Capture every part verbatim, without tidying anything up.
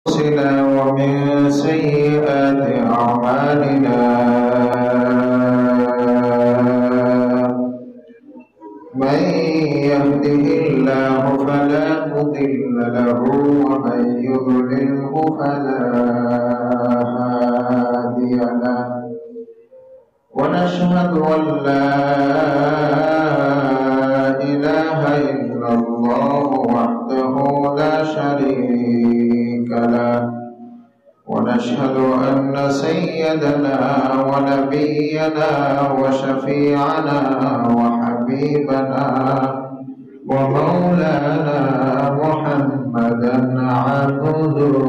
أنفسنا ومن سيئات أعمالنا من يهده الله فلا مضل له ومن يضلله فلا هادي له ونشهد أن لا إله إلا الله وحده لا شريك له ونشهد أن سيدنا ونبينا وشفيعنا وحبيبنا ومولانا محمدا عبده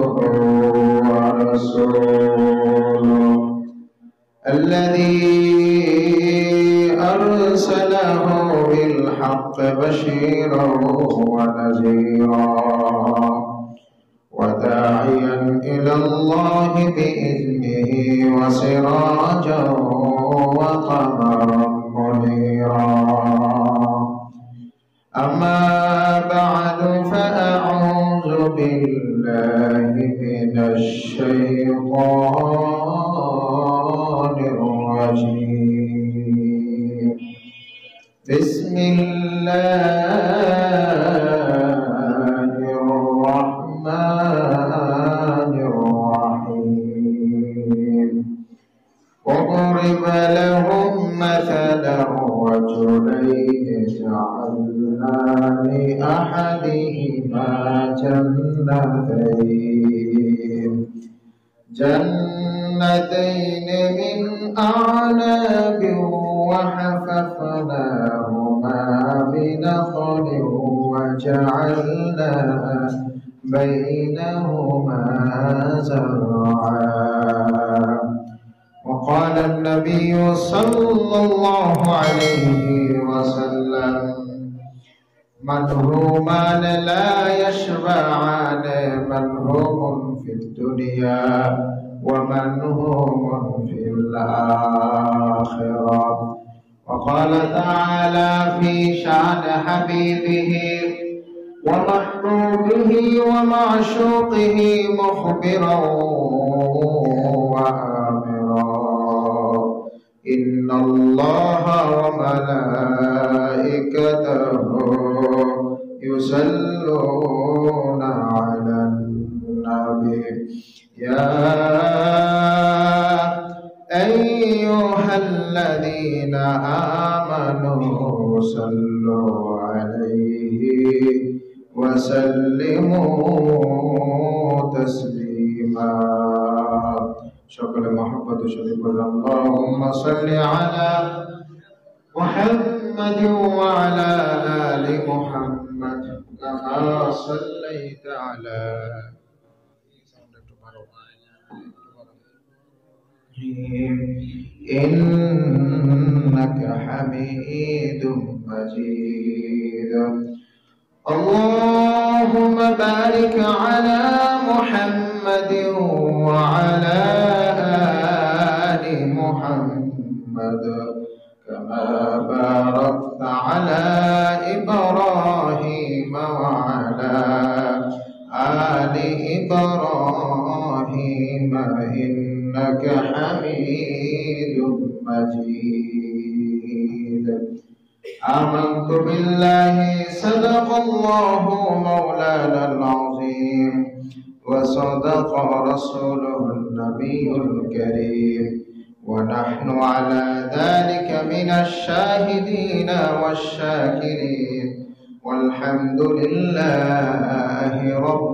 ورسوله الذي أرسله بالحق بشيرا ونذيرا وداعيا إلى الله بإذنه وسراجا وقمرا منيرا أما بعد فأعوذ بالله من الشيطان الرجيم بسم الله الرحمن الرحيم وضرب لهم مثلا رجلين جعلنا لأحدهما جنتين جنتين من أعناب وحففناهما بنخل وجعلنا بينهما زرعا وقال النبي صلى الله عليه وسلم منهومان لا يشبعان منهوم في الدنيا ومنهوم في الآخرة وقال تعالى في شأن حبيبه ومحبوبه ومعشوقه مخبرا وآمرا إن الله وملائكته يصلون على النبي يا أيها الذين آمنوا صلوا عليه وسلموا تسليما شكر محبة شريف اللهم صل على محمد وعلى آل محمد كما صليت على إنك حميد مجيد اللهم بارك على محمد وعلى آل محمد كما باركت على إبراهيم وعلى آل إبراهيم إنك حميد مجيد آمنت بالله صدق الله مولانا العظيم وصدق رسوله النبي الكريم ونحن على ذلك من الشاهدين والشاكرين والحمد لله رب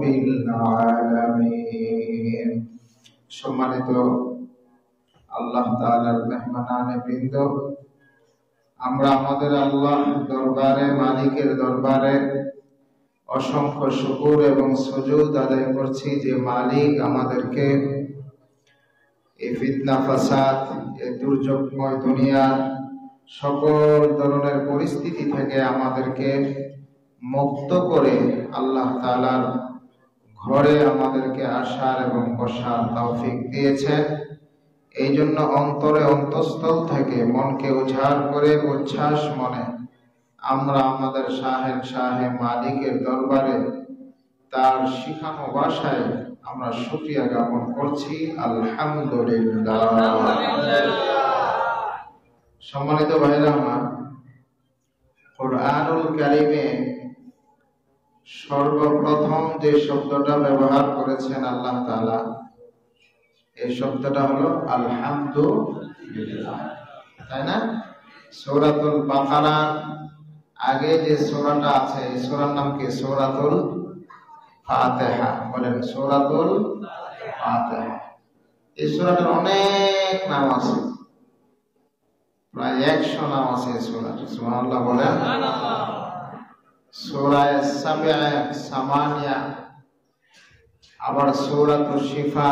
العالمين সম্মানিত আল্লাহ তাআলার মেহমানানে বৃন্দ আমরা আমাদের আল্লাহ দরবারে মালিকের দরবারে অসংখ্য শুকর এবং সুজুদ আদায় করছি যে মালিক আমাদেরকে এই ফিতনা ফাসাদ এই দুর্যোগময় দুনিয়ার সকল ধরনের পরিস্থিতি থেকে আমাদেরকে মুক্ত করে আল্লাহ তাআলার ঘরে আমাদেরকে আসার এবং বসার তৌফিক দিয়েছেন। এই জন্য অন্তরে অন্তঃস্থল থেকে মনকে উজাড় করে উচ্ছ্বাস মনে আমরা আমাদের শাহের শাহে মালিকের দরবারে তার শিখানো ভাষায় আমরা শুকরিয়া জ্ঞাপন করছি আলহামদুলিল্লাহ। সম্মানিত ভাইরা আমার, কুরআনুল কারীমে সর্বপ্রথম যে শব্দটা ব্যবহার করেছেন আল্লাহ তাআলা, এই শব্দটা হলো আলহামদুলিল্লাহ, তাই না? সূরাতুল বাকারার আগে যে সূরাটা আছে এই সূরার নাম কি? সূরাতুল ফাতিহা। বলেন সূরাতুল ফাতিহা। এই সূরাটার অনেক নাম আছে, প্রায় একশো নাম আছে এই সূরার। সুবহানাল্লাহ বলেন। সূরা সাবিআ, সামানিয়া, আবার সূরাতুল শিফা,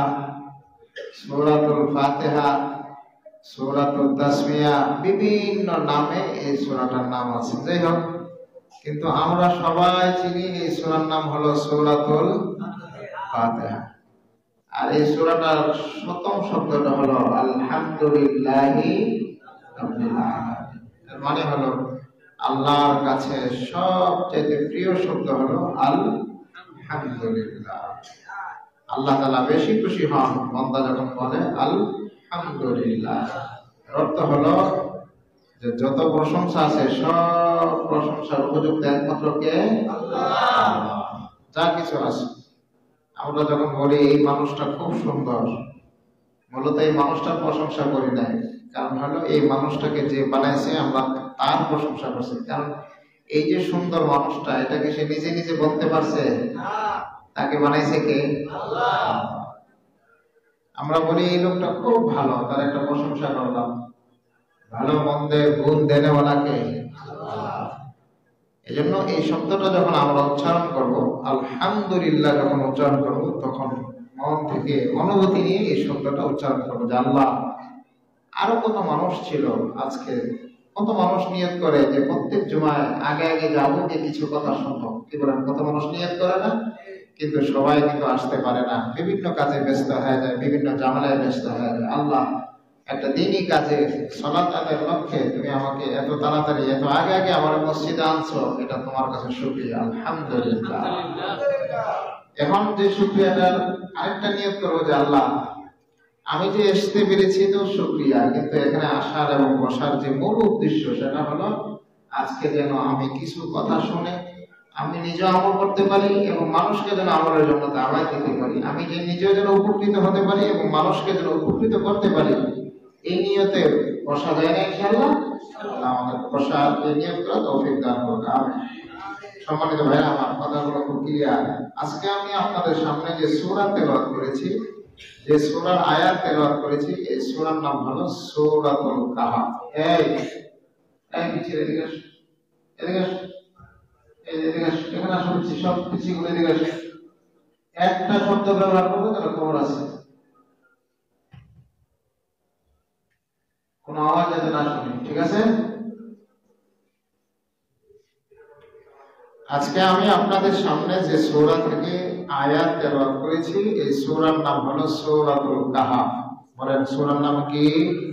সূরাতুল ফাতিহা, সূরাতুল তাসমিয়া, বিভিন্ন নামে এই সূরাটার নাম আছে। যাই হোক, কিন্তু আমরা সবাই চিনি এই সূরার নাম হলো সূরাতুল ফাতিহা। আর এই সূরাটার প্রথম শব্দটা হলো আলহামদুলিল্লাহি রাব্বিল আলামিন। এর মানে হলো আল্লাহর কাছে সবচেয়ে প্রিয় শব্দ হলো আলহামদুলিল্লাহ। আল্লাহ তাআলা বেশি খুশি হন বান্দা যখন বলে আলহামদুলিল্লাহ। এর অর্থ হলো যে যত প্রশংসা আছে সব প্রশংসার উপযুক্ত একমাত্র কে? আল্লাহ। যা কিছু আছে, আমরা যখন বলি এই মানুষটা খুব সুন্দর, মূলত এই মানুষটার প্রশংসা করি নাই, কারণ হলো এই মানুষটাকে যে বানাইছে আমরা তার প্রশংসা করছি। কারণ এই যে সুন্দর মানুষটা, এটাকে সে নিজে নিজে বলতে পারছে? তাকে বানাইছে কে? আল্লাহ। আমরা বলি এই লোকটা খুব ভালো, তার একটা প্রশংসা করলাম। ভালো মন্দের গুণ দেনেওয়ালাকে আল্লাহ। এই জন্য এই শব্দটা যখন আমরা উচ্চারণ করব, আলহামদুলিল্লাহ যখন উচ্চারণ করব, তখন মন থেকে অনুভূতি নিয়ে এই শব্দটা উচ্চারণ করবো যে আল্লাহ, আরো কত মানুষ ছিল আজকে, কত মানুষ নিয়ত করে যে প্রত্যেক জুমায় আগে আগে যাবো, যে কিছু কথা শুনবো। কি বলেন? কত মানুষ নিয়ত করে না? কিন্তু সবাই কিন্তু আসতে পারে না, বিভিন্ন কাজে ব্যস্ত হয়ে যায়, বিভিন্ন ঝামেলায় ব্যস্ত হয়ে যায়। আল্লাহ, একটা দিনই কাজে সালাত আদায়ের লক্ষ্যে তুমি আমাকে এত তাড়াতাড়ি এত আগে আগে আমার মসজিদে আনছো, এটা তোমার কাছে শুকরিয়া, আলহামদুলিল্লাহ। এখন যে শুকরিয়াটার আরেকটা নিয়ত করবো যে আল্লাহ, আমি যে আসতে পেরেছি তো শুকরিয়া, কিন্তু এখানে আসার এবং বসার যে মূল উদ্দেশ্য সেটা হলো আজকে যেন আমি কিছু কথা শুনে আমি নিজে আমল করতে পারি এবং মানুষকে যেন আমলের জন্য দাওয়াত দিতে পারি, আমি যে নিজেও যেন উপকৃত হতে পারি এবং মানুষকে যেন উপকৃত করতে পারি, এই নিয়তে বসা যায় না ইনশাআল্লাহ। আল্লাহ আমাদের বসার এই নিয়ত করা তৌফিক দান করুন, আমিন। সম্মানিত ভাইরা আমার, কথাগুলো খুব ক্লিয়ার। আজকে আমি আপনাদের সামনে যে সূরা তেলাওয়াত করেছি, যে সূরার আয়াত তেলাওয়াত করেছি, এই সূরার নাম হলো সূরাতুল কাহফ। এই এই নিচে এদিকে আসো, এদিকে আসো, এই এদিকে আসো, এখানে আসো, সব পিছিয়ে এদিকে আসো। একটা শব্দ ব্যবহার করবো তাহলে খবর আছে, কোন আওয়াজ যাতে না শুনি, ঠিক আছে? আজকে আমি আপনাদের সামনে যে সূরা থেকে আয়াত তেলাওয়াত করেছি, এই সূরার নাম হলো সূরাতুল কাহফ। বলেন সূরার নাম কি?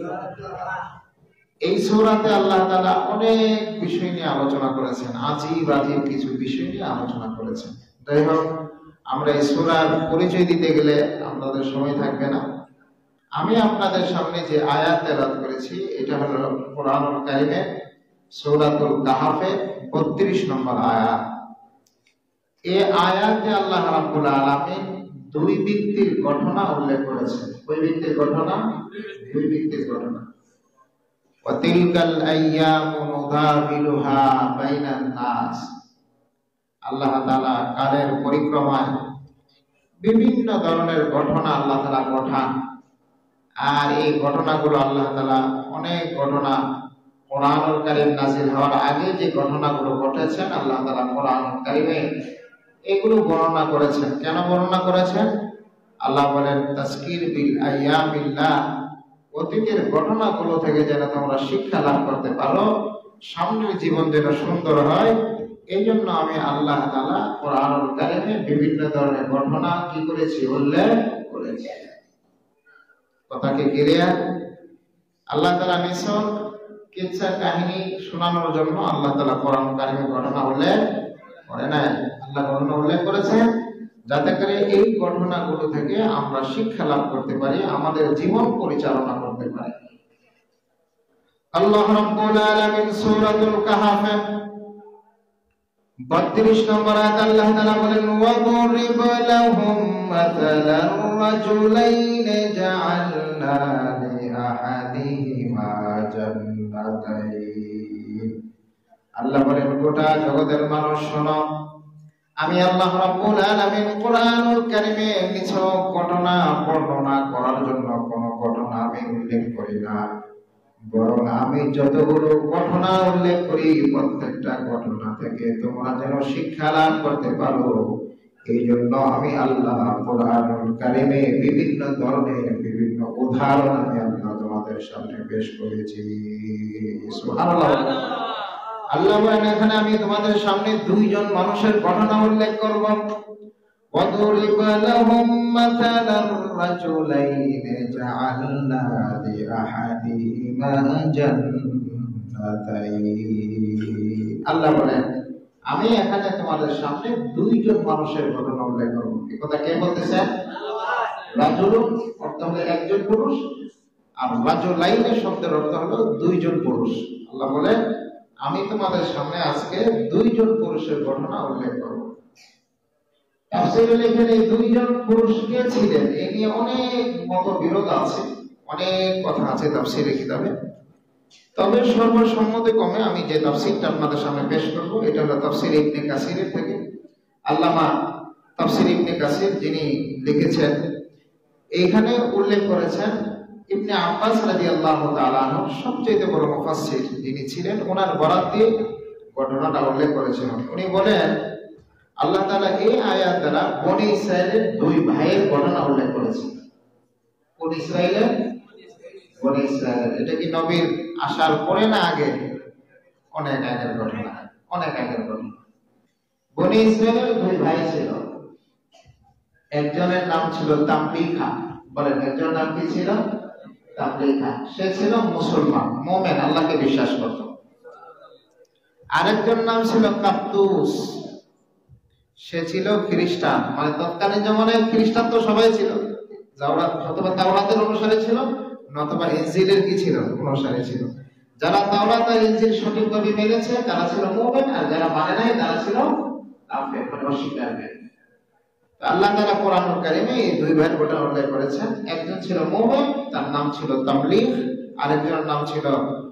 এই সূরাতে আল্লাহ তাআলা অনেক বিষয় নিয়ে আলোচনা করেছেন, আজীব আজীব কিছু বিষয় নিয়ে আলোচনা করেছেন। যাই হোক, আমরা এই সূরার পরিচয় দিতে গেলে আমাদের সময় থাকবে না। আমি আপনাদের সামনে যে আয়াত তেলাওয়াত করেছি, এটা হলো কোরআনুল কারীমের সূরাতুল কাহফের বত্রিশ নম্বর আয়াত। এই আয়াতে আল্লাহ রাব্বুল আলামিন দুই ব্যক্তির ঘটনা উল্লেখ করেছেন। ওই ব্যক্তির ঘটনা, দুই ব্যক্তির ঘটনা। ওয়াতিলকাল আইয়ামু নুদাবিলুহা বাইনান নাস। আল্লাহ তাআলা কালের পরিক্রমায় বিভিন্ন ধরনের ঘটনা আল্লাহ তাআলা ঘটান, আর এই ঘটনাগুলো আল্লাহ তাআলা অনেক ঘটনা কোরআনুল কারীম নাযিল হওয়ার আগে যে ঘটনাগুলো ঘটেছেন আল্লাহ তাআলা কোরআনুল কারীমে এগুলো বর্ণনা করেছেন। কেন বর্ণনা করেছেন? আল্লাহ বলেন তাজকির বিল আইয়ামিল্লাহ, অতীতের ঘটনাগুলো থেকে যেন তোমরা শিক্ষা লাভ করতে পারো, সামনের জীবন যেন সুন্দর হয়, এই জন্য আমি আল্লাহ তাআলা কোরআনুল কারীমে বিভিন্ন ধরনের ঘটনা কি করেছি? উল্লেখ করেছি। কথাকে ক্লিয়ার? আল্লাহ তাআলা মিশন কিচ্ছা কাহিনী শোনানোর জন্য আল্লাহ তাআলা কোরআন কারীমে ঘটনা উল্লেখ করে নাই। আল্লাহ ঘটনা উল্লেখ করেছেন যাতে করে এই ঘটনাগুলো থেকে আমরা শিক্ষা লাভ করতে পারি, আমাদের জীবন পরিচালনা করতে পারি। আল্লাহ রাব্বুল আলামিন সূরাতুল কাহফ বত্রিশ নম্বর আয়াত আল্লাহ তাআলা বলেন, ওয়াদরিব লাহুম মাসালান রাজুলাইনি জাআলনা লিআহাদিহিমা জান্নাতাইন। আল্লাহ বলেন, গোটা জগতের মানুষ শোনো, আমি আল্লাহ রাব্বুল আলামিন কোরআনুল কারীমে কিছু ঘটনা বর্ণনা করার জন্য কোন ঘটনা আমি উল্লেখ করি না, বরং আমি যতগুলো ঘটনা উল্লেখ করি প্রত্যেকটা ঘটনা থেকে তোমরা যেন শিক্ষা লাভ করতে পারো, এই জন্য আমি আল্লাহ কোরআনুল কারীমে বিভিন্ন ধরনের বিভিন্ন উদাহরণ আমি আল্লাহ তোমাদের সামনে পেশ করেছি। সুবহানাল্লাহ। আল্লাহ বলেন, এখানে আমি তোমাদের সামনে দুইজন মানুষের ঘটনা উল্লেখ করব। وَضُرِبَ لَهُم مَّثَلًا رَّجُلَيْنِ جَعَلْنَا لِأَحَدِهِمَا جَنَّتَيْنِ। আল্লাহ বলেন, আমি এখানে তোমাদের সামনে দুইজন মানুষের ঘটনা উল্লেখ করব। এই কথা কে বলতেছেন? আল্লাহ। রাজুলুন অর্থ হলো একজন পুরুষ, আর রাজুলাইনের শব্দের অর্থ হলো দুইজন পুরুষ। আল্লাহ বলেন, আমি তোমাদের সামনে আজকে দুইজন পুরুষের ঘটনা উল্লেখ করব। তাফসীরে লেখেন এই দুইজন পুরুষ কে ছিলেন, এ নিয়ে অনেক মতবিরোধ আছে, অনেক কথা আছে তাফসীরে কিতাবে। তবে সর্বসম্মতিক্রমে আমি যে তাফসীরটা আপনাদের সামনে পেশ করব, এটা হলো তাফসীর ইবনে কাসিরের থেকে। আল্লামা তাফসীর ইবনে কাসির যিনি লিখেছেন, এইখানে উল্লেখ করেছেন ইবনে আব্বাস রাদিয়াল্লাহু তাআলা আনহু সবচেয়ে বড় মুফাসসির যিনি ছিলেন, ওনার বরাত দিয়ে ঘটনাটা উল্লেখ করেছেন। উনি বলেন, আল্লাহ তাআলা এই আয়াত দ্বারা বনী ইসরাইলের দুই ভাইয়ের ঘটনা উল্লেখ করেছেন। বনী ইসরাইলের বনী ইসরাইলের এটা কি নবীর আসার পরে না আগে? অনেক আগের ঘটনা, অনেক আগের ঘটনা। বনী ইসরাইলের দুই ভাই ছিল, একজনের নাম ছিল তামলিখা। বলেন, একজনের নাম কি ছিল? তামলিখা। সে ছিল মুসলমান, মুমিন, আল্লাহকে বিশ্বাস করত। আরেকজন নাম ছিল কাবতুস, সে ছিল খ্রিস্টান। মানে তৎকালীন জমানায় খ্রিস্টান তো সবাই ছিল, জাওরাত অথবা তাওরাতের অনুসারে ছিল, নতুবা ইনজিলের কি ছিল? অনুসারে ছিল। যারা তাওরাত আর ইনজিল সঠিকভাবে মেনেছে তারা ছিল মুমিন, আর যারা মানে নাই তারা ছিল কাফের, মানে অস্বীকারী। আল্লাহ তাআলা কোরআনুল কারীমে এই দুই ভাইয়ের ঘটনা উল্লেখ করেছেন। একজন ছিল মুমিন, তার নাম ছিল তামলিখ, আরেকজনের নাম ছিল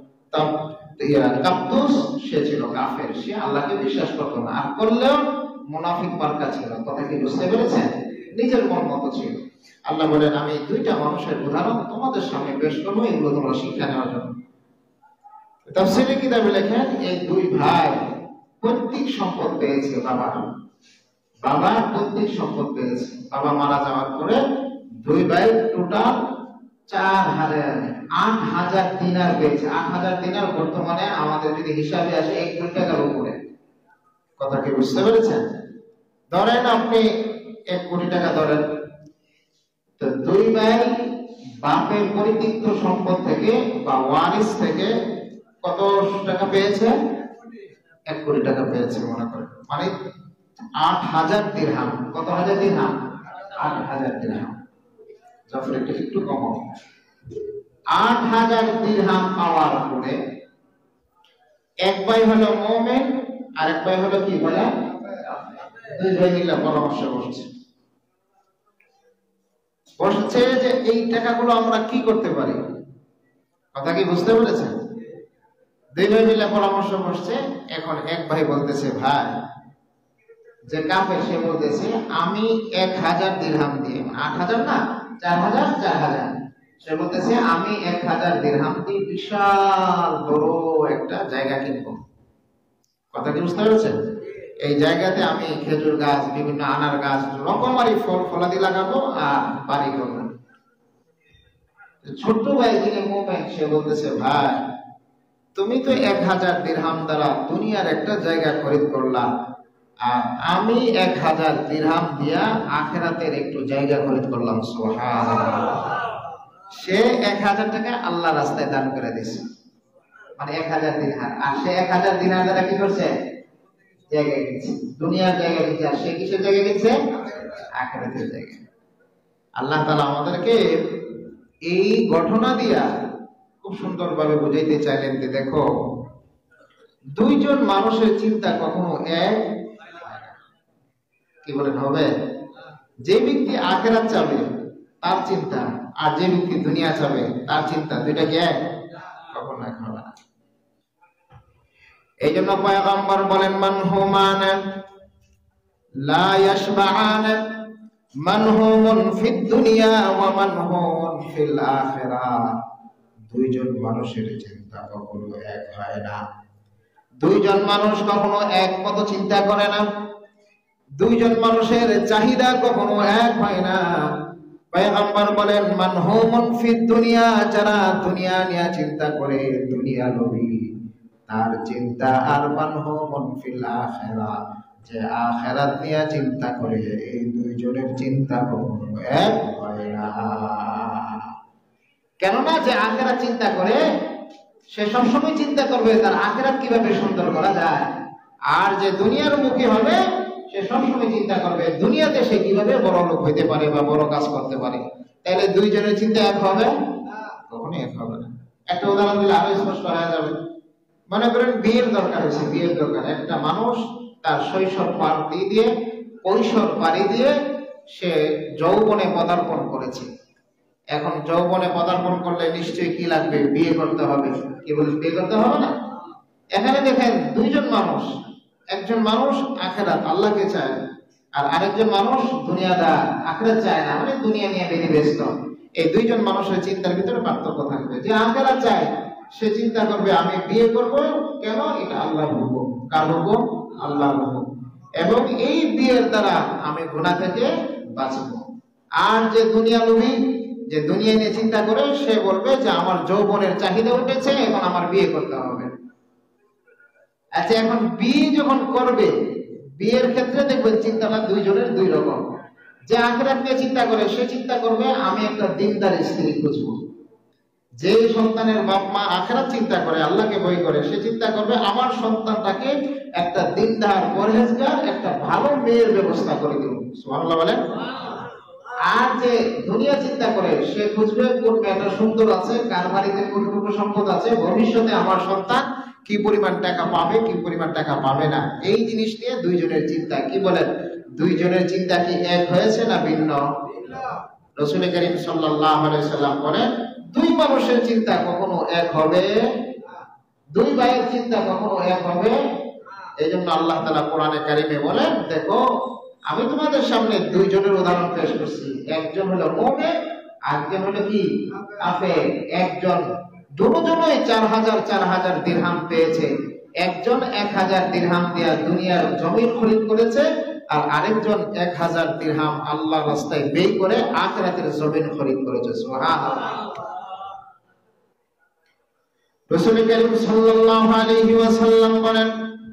কাবতুস, সে ছিল কাফের, সে আল্লাহকে বিশ্বাস করত না, আর করলেও মুনাফিক মার্কা ছিল। কথা কি বুঝতে পেরেছেন? নিজের মন মতো ছিল। আল্লাহ বলেন, আমি দুইটা মানুষের উদাহরণ তোমাদের সামনে পেশ করবো, এগুলো তোমরা শিক্ষা নেওয়ার জন্য। তাফসীরে কিতাবে লেখেন, এই দুই ভাই পৈতৃক সম্পদ পেয়েছে। বাবা বাবা পৈতৃক সম্পদ পেয়েছে। বাবা মারা যাওয়ার পরে দুই ভাই টোটাল চার হাজার আট হাজার দিনার পেয়েছে। আট হাজার দিনার বর্তমানে আমাদের যদি হিসাবে আসে এক কোটি টাকার উপরে। কথা কি বুঝতে পেরেছেন? ধরেন আপনি এক কোটি টাকা ধরেন, তো দুই ভাই বাপের পরিত্যক্ত সম্পদ থেকে বা ওয়ারিস থেকে কত টাকা পেয়েছে? এক কোটি টাকা পেয়েছে মনে করেন। মানে আট হাজার দিরহাম। কত হাজার দিরহাম? আট হাজার দিরহাম। যখন একটু একটু কম হবে, আট হাজার দিরহাম পাওয়ার পরে এক ভাই হলো মুমিন, আর এক ভাই হলো কি বলে? দুই ভাই মিলে পরামর্শ করছে বসছে যে এই টাকাগুলো আমরা কি করতে পারি। কথা কি বুঝতে পেরেছেন? দুই ভাই মিলে পরামর্শ করছে। এখন এক ভাই বলতেছে, ভাই যে কাফের, সে বলতেছে আমি এক হাজার দিরহাম দিয়ে, আট হাজার না চার হাজার চার হাজার সে বলতেছে আমি এক হাজার দিরহাম দিয়ে বিশাল বড় একটা জায়গা কিনবো। কথা কি বুঝতে পেরেছেন? এই জায়গাতে আমি খেজুর গাছ, বিভিন্ন আনার গাছ, রকমারি ফল ফলাদি লাগাবো আর বাড়ি করবো। ছোট্ট ভাই যিনি মুমিন, সে বলতেছে, ভাই তুমি তো এক হাজার দিরহাম দ্বারা দুনিয়ার একটা জায়গা খরিদ করলাম, আর আমি এক হাজার দিরহাম দিয়া আখিরাতের একটু জায়গা খরিদ করলাম। সুবহানাল্লাহ। সে এক হাজার টাকা আল্লাহ রাস্তায় দান করে দিয়েছে, মানে এক হাজার দিরহাম। আর সে এক হাজার দিরহাম দ্বারা কি করছে? জায়গা কিনছে, দুনিয়ার জায়গা কিনছে, আর সে কিসের জায়গা কিনছে? আখিরাতের জায়গা। আল্লাহ তাআলা আমাদেরকে এই ঘটনা দিয়া খুব সুন্দরভাবে বুঝাইতে চাইলেন যে দেখো, দুইজন মানুষের চিন্তা কখনো এক কি বলেন হবে? যে ব্যক্তি আখিরাত চাবে তার চিন্তা, আর যে ব্যক্তি দুনিয়া চাবে তার চিন্তা, দুইটা কি এক? কখনো এক হবে না। এই জন্য পয়গম্বর বলেন, মানহুমান লা ইয়াশবাআন, মানহুমুন ফিদ দুনিয়া ওয়া মানহুমুন ফিল আখিরাহ। দুইজন মানুষের চিন্তা কখনো এক হয় না। দুইজন মানুষ কখনো এক মতো চিন্তা করে না। দুইজন মানুষের চাহিদা কখনো এক হয় না। পয়গম্বর বলেন, মানহুমুন ফিদ দুনিয়া, যারা দুনিয়া নিয়ে চিন্তা করে, দুনিয়া লোভী, তার চিন্তা, আর মানহুমুন ফিল আখিরাহ, যে আখিরাত নিয়ে চিন্তা করে, এই দুইজনের চিন্তা কখনো এক হয় না। কেননা যে আখিরাত চিন্তা করে সে সবসময় চিন্তা করবে তার আখিরাত কিভাবে সুন্দর করা যায়, আর যে দুনিয়ার মুখী হবে সে সবসময় চিন্তা করবে দুনিয়াতে সে কিভাবে বড় লোক হইতে পারে বা বড় কাজ করতে পারে। তাহলে দুইজনের চিন্তা এক হবে? কখনোই এক হবে না। একটা উদাহরণ দিলে আরো স্পষ্ট হয়ে যাবে। মনে করেন বিয়ের দরকার হয়েছে, বিয়ের দরকার, একটা মানুষ তার শৈশব পাড়ি দিয়ে, কৈশোর পাড়ি দিয়ে সে যৌবনে পদার্পণ করেছে। এখন যৌবনে পদার্পণ করলে নিশ্চয়ই কি লাগবে? বিয়ে করতে হবে। কি বলে? বিয়ে করতে হবে না? এখানে দেখেন দুইজন মানুষ, একজন মানুষ আখিরাত আল্লাহকে চায়, আর আরেকজন মানুষ দুনিয়াদার, আখিরাত চায় না, মানে দুনিয়া নিয়ে বেশি ব্যস্ত। এই দুইজন মানুষের চিন্তার ভিতরে পার্থক্য থাকবে। যে আখিরাত চায় সে চিন্তা করবে আমি বিয়ে করব, কেন? এটা আল্লাহর হুকুম। কার হুকুম? আল্লাহর হুকুম। এবং এই বিয়ের দ্বারা আমি গুনাহ থেকে বাঁচব। আর যে দুনিয়া লোভী, যে দুনিয়া নিয়ে চিন্তা করে, সে বলবে যে আমার যৌবনের চাহিদা উঠেছে, এখন আমার বিয়ে করতে হবে। আচ্ছা, এখন বিয়ে যখন করবে, বিয়ের ক্ষেত্রে দেখবেন চিন্তাটা দুইজনের দুই রকম। যে আখিরাত নিয়ে চিন্তা করে সে চিন্তা করবে আমি একটা দিনদার স্ত্রী খুঁজবো। যে সন্তানের বাপ মা আখিরাত চিন্তা করে, আল্লাহকে ভয় করে, সে চিন্তা করবে আমার সন্তানটাকে একটা দিনদার, পরহেজগার, একটা ভালো মেয়ের ব্যবস্থা করে দেব। সুবহানাল্লাহ বলেন। আর যে দুনিয়া চিন্তা করে সে খুঁজবে কোন মেয়েটা সুন্দর আছে, কার বাড়িতে কতটুকু সম্পদ আছে, ভবিষ্যতে আমার সন্তান কি পরিমাণ টাকা পাবে, কি পরিমাণ টাকা পাবে না, এই জিনিস নিয়ে দুইজনের চিন্তা। কি বলেন? দুইজনের চিন্তা কি এক হয়েছে না ভিন্ন? রাসূল করিম সাল্লাল্লাহু আলাইহি সাল্লাম বলেন, দুই মানুষের চিন্তা কখনো এক হবে, দুই ভাইয়ের চিন্তা কখনো এক হবে। এই জন্য আল্লাহ তাআলা কোরআনে কারিমে বলেন, দেখো আমি তোমাদের সামনে দুইজনের উদাহরণ পেশ করছি। একজন হলো মুমিন, আরেকজন হলো কি? কাফের। একজন দুজনেই চার হাজার চার হাজার দিরহাম পেয়েছে। একজন এক হাজার দিরহাম দিয়ে দুনিয়ার জমিন খরিদ করেছে, আর আরেকজন এক হাজার দিরহাম আল্লাহর রাস্তায় ব্যয় করে আখিরাতের জমিন খরিদ করেছে। সুবহানাল্লাহ। রাসূল করিম সাল্লাল্লাহু আলাইহি ওয়াসাল্লাম বলেন,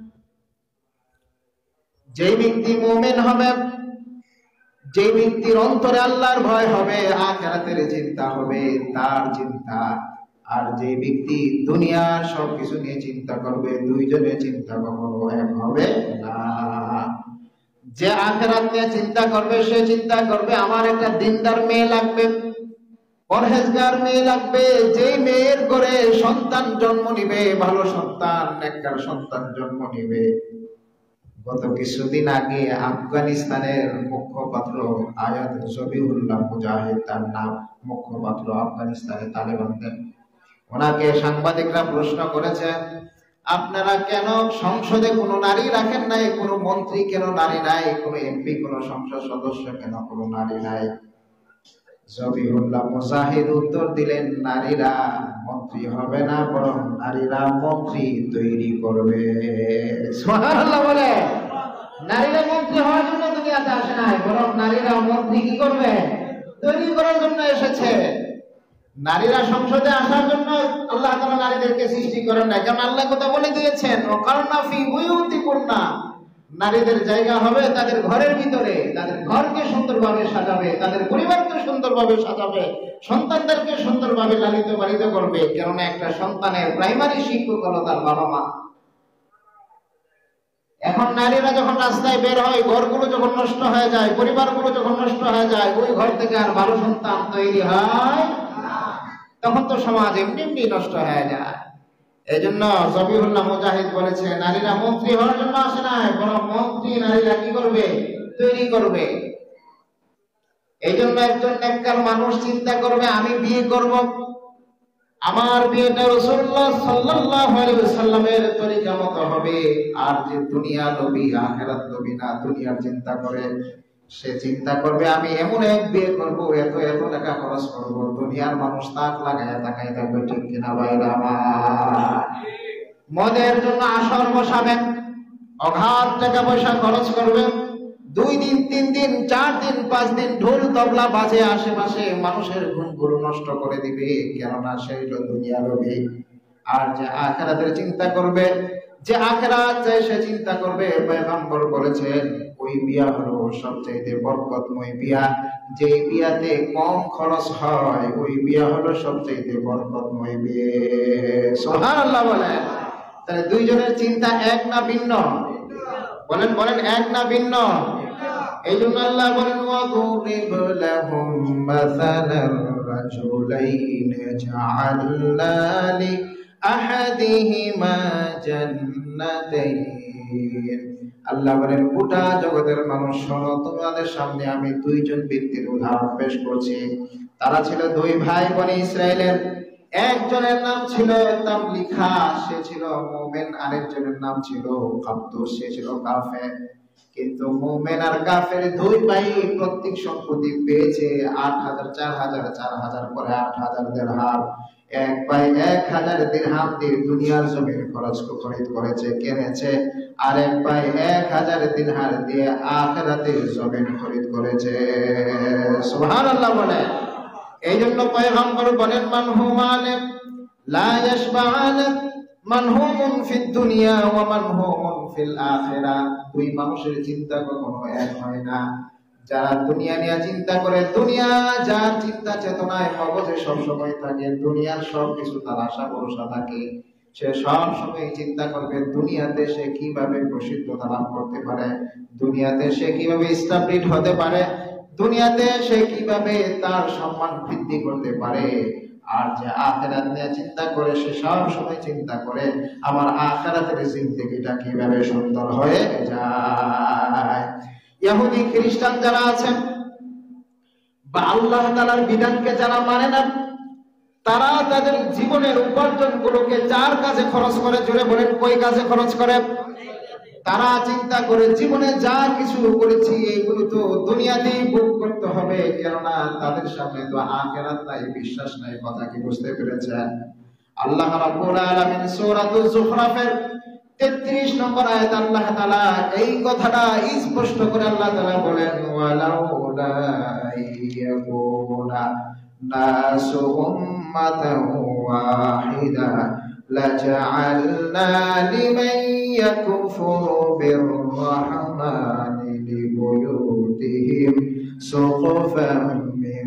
যে ব্যক্তি মুমিন হবে, যে ব্যক্তির অন্তরে আল্লাহর ভয় হবে, আখিরাতের চিন্তা হবে, তার চিন্তা, আর যে ব্যক্তি দুনিয়ার সবকিছু নিয়ে চিন্তা করবে, দুইজনের চিন্তা কখনো এক হবে না। যে আখিরাত নিয়ে চিন্তা করবে সে চিন্তা করবে আমার একটা দিনদার মেয়ে লাগবে, পরহেজগার মেয়ে লাগবে, যে মেয়ের ঘরে সন্তান জন্ম নিবে, ভালো সন্তান, নেককার সন্তান জন্ম নিবে। গত কিছুদিন আগে আফগানিস্তানের মুখপাত্র আয়াত জবিউল্লাহ মুজাহিদ, তার নাম, মুখপাত্র আফগানিস্তানের তালেবানদের, ওনাকে সাংবাদিকরা প্রশ্ন করেছে, আপনারা কেন সংসদে কোনো নারী রাখেন নাই, কোনো মন্ত্রী কেন নারী নাই, কোনো এমপি, কোনো সংসদ সদস্য কেন কোনো নারী নাই? জবিউল্লাহ মুজাহিদ উত্তর দিলেন, নারীরা মন্ত্রী হবে না, বরং নারীরা মন্ত্রী তৈরি করবে। সুবহানাল্লাহ বলে। নারীরা মন্ত্রী হওয়ার জন্য দুনিয়াতে আসে নাই, বরং নারীরা মন্ত্রী কি করবে? তৈরি করার জন্য এসেছে। নারীরা সংসদে আসার জন্য আল্লাহ তাআলা নারীদেরকে সৃষ্টি করেন না, কারণ আল্লাহ কথা বলে দিয়েছেন, ওয়াকারনা ফি বুয়ুতিকুন্না, নারীদের জায়গা হবে তাদের ঘরের ভিতরে, তাদের ঘরকে সুন্দরভাবে সাজাবে, তাদের পরিবারকে সুন্দরভাবে সাজাবে, সন্তানদেরকে সুন্দরভাবে লালিত পালিত করবে। কেননা একটা সন্তানের প্রাইমারি শিক্ষক হলো তার বাবা মা। এখন নারীরা যখন রাস্তায় বের হয়, ঘরগুলো যখন নষ্ট হয়ে যায়, পরিবারগুলো যখন নষ্ট হয়ে যায়, ওই ঘর থেকে আর ভালো সন্তান তৈরি হয় তখন তো সমাজ এমনি এমনি নষ্ট হয়ে যায়। এই জন্য জবিউল্লাহ মুজাহিদ বলেছে, নারীরা মন্ত্রী হওয়ার জন্য আসে না, বরং মন্ত্রী নারীরা কি করবে? তৈরি করবে। এই জন্য একজন নেককার মানুষ চিন্তা করবে, আমি বিয়ে করব, আমার বিয়েটা রাসূলুল্লাহ সাল্লাল্লাহু আলাইহি ওয়াসাল্লামের তরিকা মতো হবে। আর যে দুনিয়া লোভী, আখিরাত লোভী না, দুনিয়ার চিন্তা করে, সে চিন্তা করবে আমি এমন এক বিয়ে করব, এত এত টাকা খরচ করব, দুনিয়ার মানুষ তাক লাগায় তাকাই থাকবে। ঠিক কিনা ভাইরা আমার? মদের জন্য আসর বসাবেন, অগাধ টাকা পয়সা খরচ করবেন, দুই দিন তিন দিন চার দিন পাঁচ দিন ঢোল তবলা বাজে আশেপাশে, মানুষের ঘুমগুলো নষ্ট করে দিবে, কেননা সেই হলো দুনিয়া লোভী। আর যে আখিরাতের চিন্তা করবে, যে আখিরাত চাই, সে চিন্তা করবে, পয়গম্বর বলেছেন ওই বিয়া হলো সবচাইতে বরকতময় বিয়া, যে বিয়াতে কম খরচ হয় ওই বিয়া হলো সবচাইতে বরকতময় বিয়ে। সুবহানাল্লাহ বলেন। তাহলে দুইজনের চিন্তা এক না ভিন্ন? বলেন বলেন, এক না ভিন্ন? এই জন্য আল্লাহ বলেন, ওয়াদরিব লাহুম মাসালার রাজুলাইন জাআলনা লি আহাদিহিমা জান্নাতাইন। আল্লাহ বলেন, গোটা জগতের মানুষ শোনো, তোমাদের সামনে আমি দুইজন ব্যক্তির উদাহরণ পেশ করছি। তারা ছিল দুই ভাই বনি ইসরায়েলের। একজনের নাম ছিল তামলিখা, সে ছিল মুমিন, আরেকজনের নাম ছিল কাবদুস, সে ছিল কাফের। কিন্তু মুমিন আর কাফের দুই ভাই প্রত্যেক সম্পত্তি পেয়েছে আট হাজার, চার হাজার, চার হাজার করে আট হাজার দিরহাম। এক ভাই এক হাজার দিরহাম দিয়ে দুনিয়ার জমিন খরচ খরিদ করেছে, কিনেছে, আর এক ভাই এক হাজার দিরহাম দিয়ে আখিরাতের জমিন খরিদ করেছে। সুবহানাল্লাহ বলে। এই জন্য পয়গম্বর বলেন, মানহুমান লা ইয়াশবাআন, মানহুমুন ফিদ দুনিয়া ওয়া মানহুমুন ফিল আখিরাহ। দুই মানুষের চিন্তা কখনো এক হয় না। যারা দুনিয়া নিয়ে চিন্তা করে, দুনিয়া যার চিন্তা চেতনায় মগজে সবসময় থাকে, দুনিয়ার সব কিছু তার আশা ভরসা থাকে, সে সব সময় চিন্তা করবে দুনিয়াতে সে কিভাবে প্রসিদ্ধতা লাভ করতে পারে, দুনিয়াতে সে কিভাবে স্টাবলিশ হতে পারে, দুনিয়াতে সে কিভাবে তার সম্মান বৃদ্ধি করতে পারে। আর যে আখিরাত নিয়ে চিন্তা করে, সে সব সময় চিন্তা করে আমার আখিরাতের জিন্দেগিটা কিভাবে সুন্দর হয়ে যায়। ইহুদি খ্রিস্টান যারা আছেন বা আল্লাহ তাআলার বিধানকে যারা মানে না, তারা তাদের জীবনের উপার্জন গুলোকে চার কাজে খরচ করে। জোরে বলেন, কই কাজে খরচ করে? তারা চিন্তা করে জীবনে যা কিছু করেছি এইগুলো তো দুনিয়াতেই ভোগ করতে হবে, কেননা তাদের সামনে তো আখিরাত নাই, বিশ্বাস নাই। কথা কি বুঝতে পেরেছেন? আল্লাহ রাব্বুল আলামিন সূরাতুজ জুখরাফের তেত্রিশ নম্বর আয়াত আল্লাহ তাআলা এই কথাটা স্পষ্ট করে আল্লাহ তাআলা বলেন, ওয়ালাউলা ইয়াকুনা নাসু উম্মাতান ওয়াহিদা লাজআলনা লিমান ইয়াকফুরু বিররহমানি লিবুয়ুতিহিম সুকুফান মিন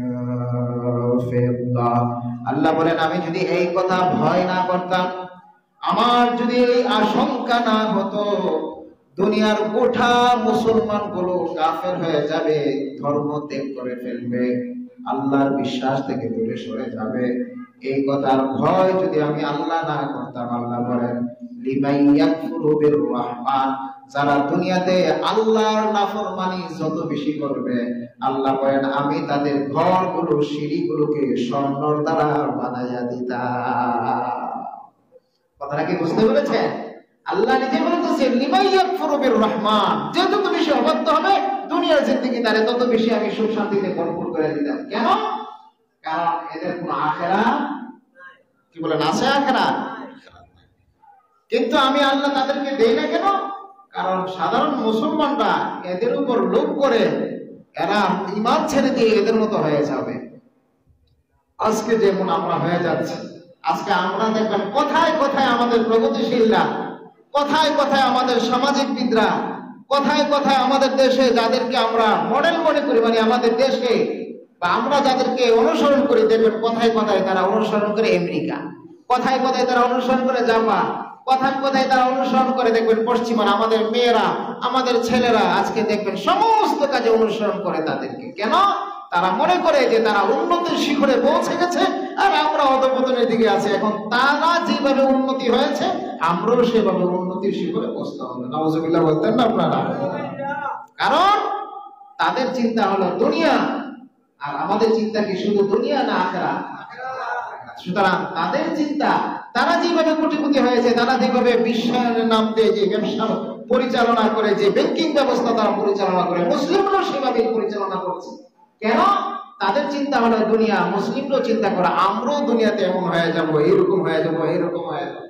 ফিদ্দা। আল্লাহ বলেন, আমি যদি এই কথা ভয় না করতাম, আমার যদি এই আশঙ্কা না হতো দুনিয়ার গোটা মুসলমান গুলো কাফের হয়ে যাবে, ধর্ম ত্যাগ করে ফেলবে, আল্লাহর বিশ্বাস থেকে দূরে সরে যাবে, এই কথার ভয় যদি আমি আল্লাহ না করতাম, আল্লাহ বলেন লিমান ইয়াকফুরু বিররহমান, যারা দুনিয়াতে আল্লাহর নাফরমানি যত বেশি করবে, আল্লাহ বলেন আমি তাদের ঘরগুলো, সিঁড়িগুলোকে স্বর্ণর দ্বারা বানাইয়া দিতাম। কথাটা কি বুঝতে পেরেছেন? আল্লাহ নিজে বলতেছেন লিমান ইয়াকফুরু বিররহমান, যে যত বেশি অবাধ্য হবে দুনিয়ার জিন্দেগি তারে তত বেশি আমি সুখ শান্তিতে ভরপুর করে দিতাম। কেন? কারণ এদের কোনো আখিরাত, কি বলেন, আছে আখিরাত? কিন্তু আমি আল্লাহ তাদেরকে দেই না কেন? কারণ সাধারণ মুসলমানরা এদের উপর লোভ করে, এরা ঈমান ছেড়ে দিয়ে এদের মতো হয়ে যাবে। আজকে যেমন আমরা হয়ে যাচ্ছি, আজকে আমরা দেখবেন কোথায় কোথায় আমাদের প্রগতিশীলরা, কোথায় কোথায় আমাদের সামাজিকবিদরা, কোথায় কোথায় আমাদের দেশে যাদেরকে আমরা মডেল মনে করি, মানে আমাদের দেশকে বা আমরা যাদেরকে অনুসরণ করি, দেখবেন কোথায় কোথায় তারা অনুসরণ করে আমেরিকা, কোথায় কোথায় তারা অনুসরণ করে জাপান, কথার কথায় তারা অনুসরণ করে। দেখবেন পশ্চিমারা, আমাদের মেয়েরা, আমাদের ছেলেরা আজকে দেখবেন সমস্ত কাজে অনুসরণ করে তাদেরকে। কেন? তারা মনে করে যে তারা উন্নতির শিখরে পৌঁছে গেছে আর আমরা অধঃপতনের দিকে আছি। এখন তারা যেভাবে উন্নতি হয়েছে আমরাও সেভাবে উন্নতির শিখরে পৌঁছতে হবে। নাউজুবিল্লাহ বলতেন না আপনারা? কারণ তাদের চিন্তা হলো দুনিয়া, আর আমাদের চিন্তা কি শুধু দুনিয়া না আখিরাত? সুতরাং তাদের চিন্তা, তারা যেভাবে কোটিপতি হয়েছে, তারা যেভাবে বিশ্বায়নের নাম দিয়ে যে ব্যবসা পরিচালনা করে, যে ব্যাংকিং ব্যবস্থা তারা পরিচালনা করে, মুসলিমরাও সেভাবে পরিচালনা করছে। কেন? তাদের চিন্তা হলো দুনিয়া। মুসলিমরাও চিন্তা করে আমরাও দুনিয়াতে এমন হয়ে যাব, এরকম হয়ে যাব, এরকম হয়ে যাব।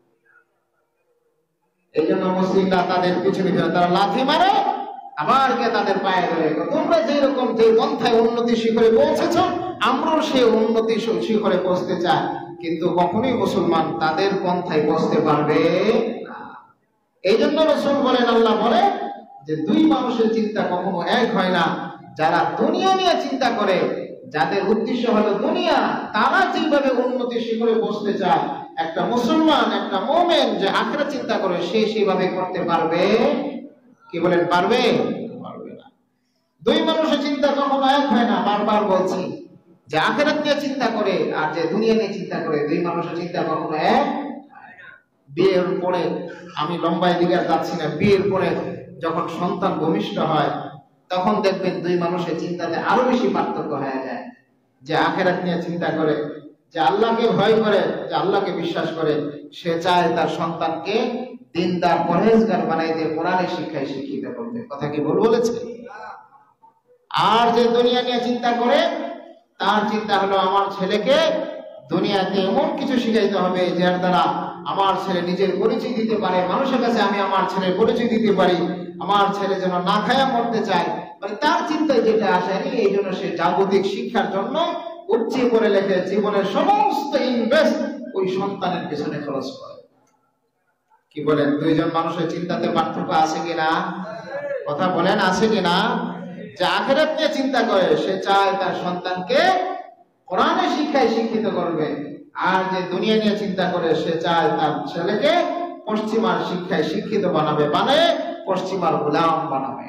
এই জন্য মুসলিমরা তাদের পিছনে তারা লাথি মারে, আবার কে তাদের পায়ে ধরে, তোমরা যেরকম যে পন্থায় উন্নতি শিখরে পৌঁছেছ আমরাও সেই উন্নতি শিখরে পৌঁছতে চাই। কিন্তু কখনোই মুসলমান তাদের পন্থায় পৌঁছতে পারবে না। এই জন্য রাসূল বলেন, আল্লাহ বলে যে দুই মানুষের চিন্তা কখনো এক হয় না। যারা দুনিয়া নিয়ে চিন্তা করে, যাদের উদ্দেশ্য হলো দুনিয়া, তারা যেভাবে উন্নতি শিখরে পৌঁছতে চায়, একটা মুসলমান, একটা মুমিন যে আখিরাত চিন্তা করে, সে সেভাবে করতে পারবে? কি বলেন, পারবে? পারবে না। দুই মানুষের চিন্তা কখনো এক হয় না। বারবার বলছি যে আখিরাত নিয়ে চিন্তা করে আর যে দুনিয়া নিয়ে চিন্তা করে, দুই মানুষের চিন্তা কখনো এক। বিয়ের পরে, আমি লম্বায় দিকে যাচ্ছি না, বিয়ের পরে যখন সন্তান ভূমিষ্ঠ হয় তখন দেখবেন দুই মানুষের চিন্তাতে আরো বেশি পার্থক্য হয়ে যায়। যে আখিরাত নিয়ে চিন্তা করে, যে আল্লাহকে ভয় করে, যে আল্লাহকে বিশ্বাস করে, সে চায় তার সন্তানকে দিনদার পরহেজগার বানাইতে কোরআনের শিক্ষায় শিখিয়ে করতে। কথা কি ভুল বলেছে? আর যে দুনিয়া নিয়ে চিন্তা করে, তার চিন্তা হলো আমার ছেলেকে দুনিয়াতে এমন কিছু শিখাইতে হবে যার দ্বারা আমার ছেলে নিজের পরিচয় দিতে পারে, মানুষের কাছে আমি আমার ছেলের পরিচয় দিতে পারি, আমার ছেলে যেন না খায়া মরতে চায়। মানে তার চিন্তায় যেটা আসেনি, এই জন্য সে জাগতিক শিক্ষার জন্য উচ্চে পড়ে লেখে জীবনের সমস্ত ইনভেস্ট ওই সন্তানের পেছনে খরচ করে। কি বলেন, দুইজন মানুষের চিন্তাতে পার্থক্য আছে কিনা? কথা বলেন, আছে কিনা? যে আখিরাত নিয়ে চিন্তা করে, সে চায় তার সন্তানকে কোরআনের শিক্ষায় শিক্ষিত করবে, আর যে দুনিয়া নিয়ে চিন্তা করে, সে চায় তার ছেলেকে পশ্চিমার শিক্ষায় শিক্ষিত বানাবে, মানে পশ্চিমার গোলাম বানাবে।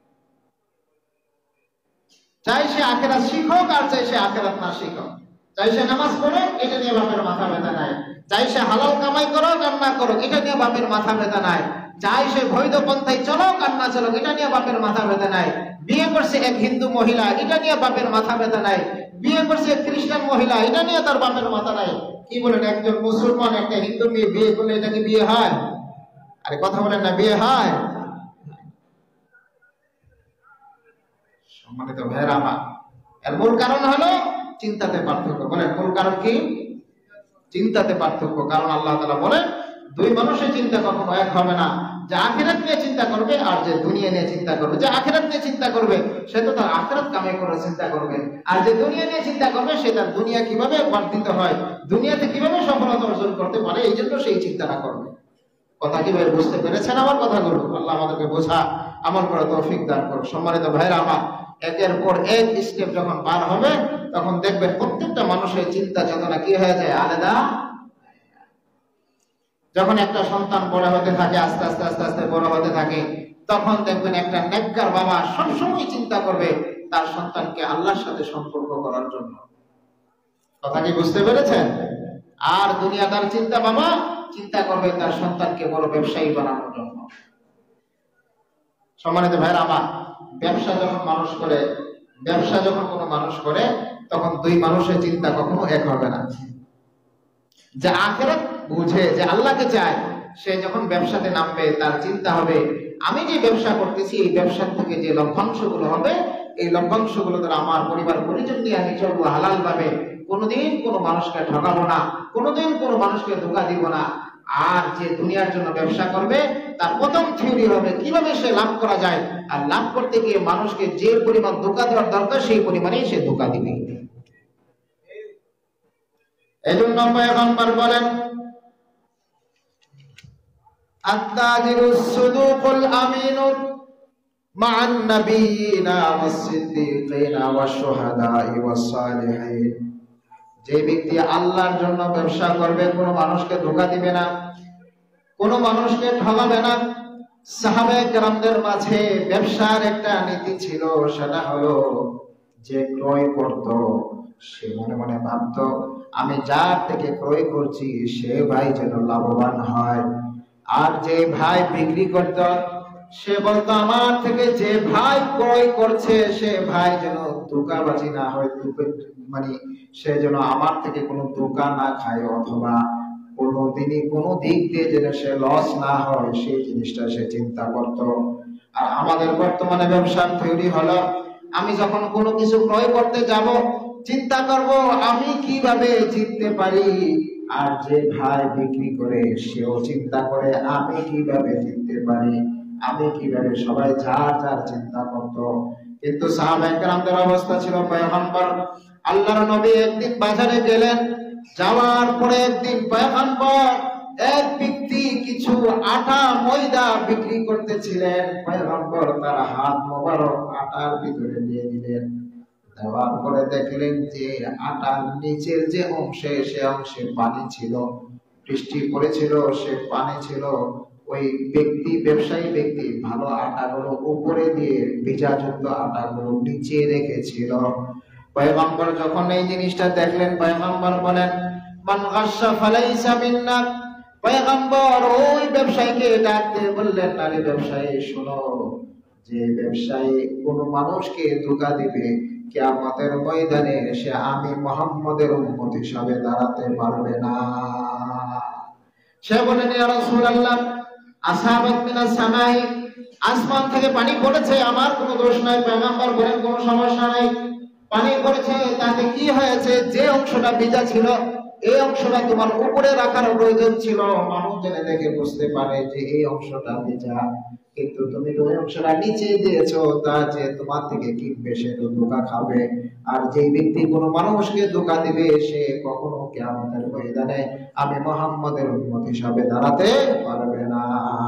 চাই সে আখিরাত শিখুক আর চাই সে আখিরাত না শিখুক, চাই সে নামাজ পড়ে, এটা নিয়ে বাপের মাথা ব্যথা নাই, চাই সে হালাল কামাই করুক আর না করুক, এটা নিয়ে বাপের মাথা ব্যথা নাই, চাই সে বৈধ পন্থায় চলুক আর না চলুক, এটা নিয়ে বাপের মাথা ব্যথা নাই। বিয়ে করছে এক হিন্দু মহিলা, এটা নিয়ে বাপের মাথা ব্যথা নাই। বিয়ে করছে এক খ্রিস্টান মহিলা, এটা নিয়ে তার বাপের মাথা নাই। কি বলেন, একজন মুসলমান একটা হিন্দু মেয়ে বিয়ে করলে এটা কি বিয়ে হয়? আরে কথা বলেন না, বিয়ে হয়? সম্মানিত ভাইয়েরা আমার, এর মূল কারণ হলো চিন্তাতে পার্থক্য। বলেন, মূল কারণ কি? চিন্তাতে পার্থক্য। কারণ আল্লাহ তাআলা বলেন দুই মানুষের চিন্তা কখনো এক হবে না। যে আখিরাত নিয়ে চিন্তা করবে আর যে দুনিয়া নিয়ে চিন্তা করবে, যে আখিরাত নিয়ে চিন্তা করবে সে তো তার আখিরাত কামাই করে চিন্তা করবে, আর যে দুনিয়া নিয়ে চিন্তা করবে সে তার দুনিয়া কিভাবে বর্ধিত হয়, দুনিয়াতে কিভাবে সফলতা অর্জন করতে পারে, এই জন্য সেই চিন্তাটা করবে। কথা কি ভাই বুঝতে পেরেছেন আমার কথাগুলো? আল্লাহ আমাদেরকে বোঝা আমল করা তৌফিক দান করুন। সম্মানিত ভাইরা আমার, একের পর এক স্টেপ যখন পার হবে তখন দেখবেন প্রত্যেকটা মানুষের চিন্তা চেতনা কি হয়ে যায়, আলাদা। যখন একটা সন্তান বড় হতে থাকে, আস্তে আস্তে আস্তে আস্তে বড় হতে থাকে, তখন দেখবেন একটা নেককার বাবা সবসময় চিন্তা করবে তার সন্তানকে আল্লাহর সাথে সম্পর্ক করার জন্য। কথা কি বুঝতে পেরেছেন? আর দুনিয়াদার চিন্তা বাবা চিন্তা করবে তার সন্তানকে বড় ব্যবসায়ী বানানোর জন্য। সম্মানিত ভাইরা আমার, ব্যবসা যখন মানুষ করে, ব্যবসা যখন কোনো মানুষ করে, তখন দুই মানুষের চিন্তা কখনো এক হবে না। যে আখিরাত বুঝে, যে আল্লাহকে চায়, সে যখন ব্যবসাতে নামবে তার চিন্তা হবে আমি যে ব্যবসা করতেছি এই ব্যবসার থেকে যে লভ্যাংশগুলো হবে, এই লভ্যাংশগুলো দ্বারা আমার পরিবার পরিজন নিয়ে আমি চলবো হালাল ভাবে, কোনোদিন কোনো মানুষকে ঠকাবো না, কোনোদিন কোনো মানুষকে ধোঁকা দিব না। আর যে দুনিয়ার জন্য ব্যবসা করবে তার প্রথম থিওরি হবে কিভাবে সে লাভ করা যায়, আর লাভ করতে গিয়ে মানুষকে যে পরিমাণ ধোঁকা দেওয়ার দরকার সেই পরিমাণেই সে ধোঁকা দিবে। এজন্য পয়গম্বর বলেন আত-তাজিরুস সুদুকুল আমিনু মা'আন নাবিয়িনা ওয়াস-সিদ্দীকিনা ওয়াশ-শুহাদা'i ওয়াস-সালিহিন। যে ব্যক্তি আল্লাহর জন্য ব্যবসা করবে, কোনো মানুষকে ধোঁকা দিবে না, কোনো মানুষকে ঠকাবে না। সাহাবায়ে কেরামদের মাঝে ব্যবসার একটা নীতি ছিল, সেটা হলো যে ক্রয় করত সে মনে মনে ভাবত আমি যার থেকে ক্রয় করছি সে ভাই যেন লাভবান হয়, আর যে ভাই বিক্রি করত সে বলতো আমার থেকে যে ভাই ক্রয় করছে সে ভাই যেন ধোঁকাবাজি না হয়, মানে সে যেন আমার থেকে কোনো ধোঁকা না খায়, অথবা কোনোদিনই কোনো দিক দিয়ে যেন সে লস না হয় সেই জিনিসটা সে চিন্তা করত। আর আমাদের বর্তমানে ব্যবসার থিওরি হলো আমি যখন কোনো কিছু ক্রয় করতে যাব চিন্তা করব আমি কিভাবে জিততে পারি, আর যে ভাই বিক্রি করে সেও চিন্তা করে আমি কিভাবে জিততে পারি, আমি কিভাবে, সবাই যার যার চিন্তা করত। কিন্তু সাহাবায়ে কেরামদের অবস্থা ছিল, পয়গম্বর আল্লাহর নবী একদিন বাজারে গেলেন, যাওয়ার পরে একদিন পয়গম্বর এক ব্যক্তি কিছু আটা ময়দা বিক্রি করতেছিলেন, পয়গম্বর তার হাত মোবারক আটার ভিতরে দিয়ে দিলেন। দেওয়ার পরে দেখলেন যে আটার নিচের যে অংশে সে অংশে পানি ছিল, বৃষ্টি পড়েছিল সে পানি ছিল। ওই ব্যক্তি ব্যবসায়ী ব্যক্তি ভালো আটাগুলো উপরে দিয়ে ভিজাযুক্ত আটাগুলো নিচে রেখেছিল। পয়গম্বর যখন এই জিনিসটা দেখলেন পয়গম্বর বলেন মান গাশশা ফালাইসা মিন্না। পয়গম্বর ওই ব্যবসায়ীকে ডাক দিয়ে বললেন আরে ব্যবসায়ী শোনো, যে ব্যবসায়ী কোন মানুষকে ধোঁকা দিবে কিয়ামতের ময়দানে সে আমি মুহাম্মদের উম্মত হিসাবে দাঁড়াতে পারবে না। সে বলেন ইয়া রাসূলুল্লাহ আসাবাত মিনাস সামাই, আসমান থেকে পানি পড়েছে আমার কোনো দোষ নাই। পয়গম্বর বলেন কোনো সমস্যা নাই, পানি পড়েছে তাতে কি হয়েছে, যে অংশটা ভিজা ছিল এই অংশটা তোমার উপরে রাখার প্রয়োজন ছিল, মানুষ জেনে দেখে বুঝতে পারে যে এই অংশটা ভিজা, কিন্তু তুমি ওই অংশটা নিচে দিয়েছো, তা যে তোমার থেকে কিনবে সে তো ধোঁকা খাবে। আর যে ব্যক্তি কোনো মানুষকে ধোঁকা দিবে সে কখনো কিয়ামতের ময়দানে আমি মুহাম্মদের উম্মত হিসাবে দাঁড়াতে পারবে না।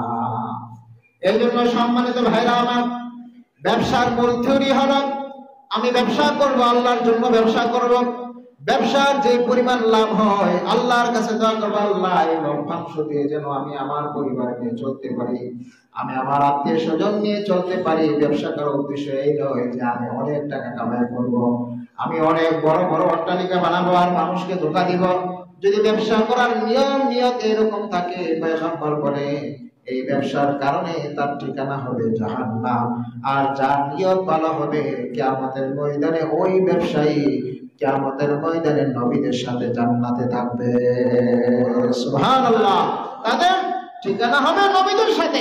এই জন্য সম্মানিত ভাইরা আমার, ব্যবসার মূল থিওরি হলো আমি ব্যবসা করব আল্লাহর জন্য ব্যবসা করব, ব্যবসার যে পরিমাণ লাভ হয় আল্লাহর কাছে দোয়া করব আল্লাহ এই লভ্যাংশ দিয়ে যেন আমি আমার পরিবারকে চলতে পারি, আমি আমার আত্মীয় স্বজন নিয়ে চলতে পারি। ব্যবসা করার উদ্দেশ্য এই নয় যে আমি অনেক টাকা কামাই করব, আমি অনেক বড় বড় অট্টালিকা বানাবো আর মানুষকে ধোঁকা দিব। যদি ব্যবসা করার নিয়ম নিয়ত এরকম থাকে পয়গম্বর বলে এই ব্যবসার কারণে তার ঠিকানা হবে জাহান্নাম, আর যার নিয়ত ভালো হবে কিয়ামতের ময়দানে ওই ব্যবসায়ী কিয়ামতের ময়দানে নবীদের সাথে জান্নাতে থাকবে। সুবহানাল্লাহ, তাদের ঠিকানা হবে নবীদের সাথে।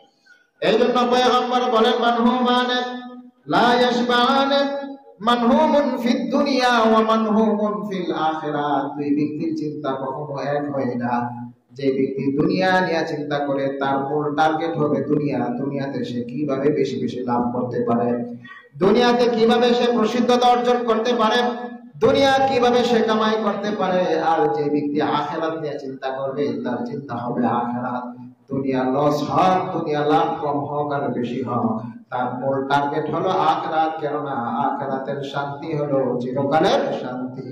এই জন্য পয়গম্বর বলেন মানহুমান লা ইয়াশবান মানহুমুন ফিদ দুনিয়া ওয়া মানহুমুন ফিল আখিরাত। দুই ব্যক্তির চিন্তা কখনো এক হয় না। যে ব্যক্তি দুনিয়া নিয়ে চিন্তা করে তার মূল টার্গেট হবে দুনিয়া, দুনিয়াতে সে কিভাবে বেশি বেশি লাভ করতে পারে, দুনিয়াতে কিভাবে সে প্রসিদ্ধতা অর্জন করতে পারে, দুনিয়া কিভাবে সে কামাই করতে পারে। আর যে ব্যক্তি আখিরাত নিয়ে চিন্তা করবে তার চিন্তা হবে আখিরাত, দুনিয়া লস হোক দুনিয়া লাভ কম হোক আর বেশি হোক, তার মূল টার্গেট হলো আখিরাত। কেননা আখিরাতের শান্তি হলো চিরকালের শান্তি,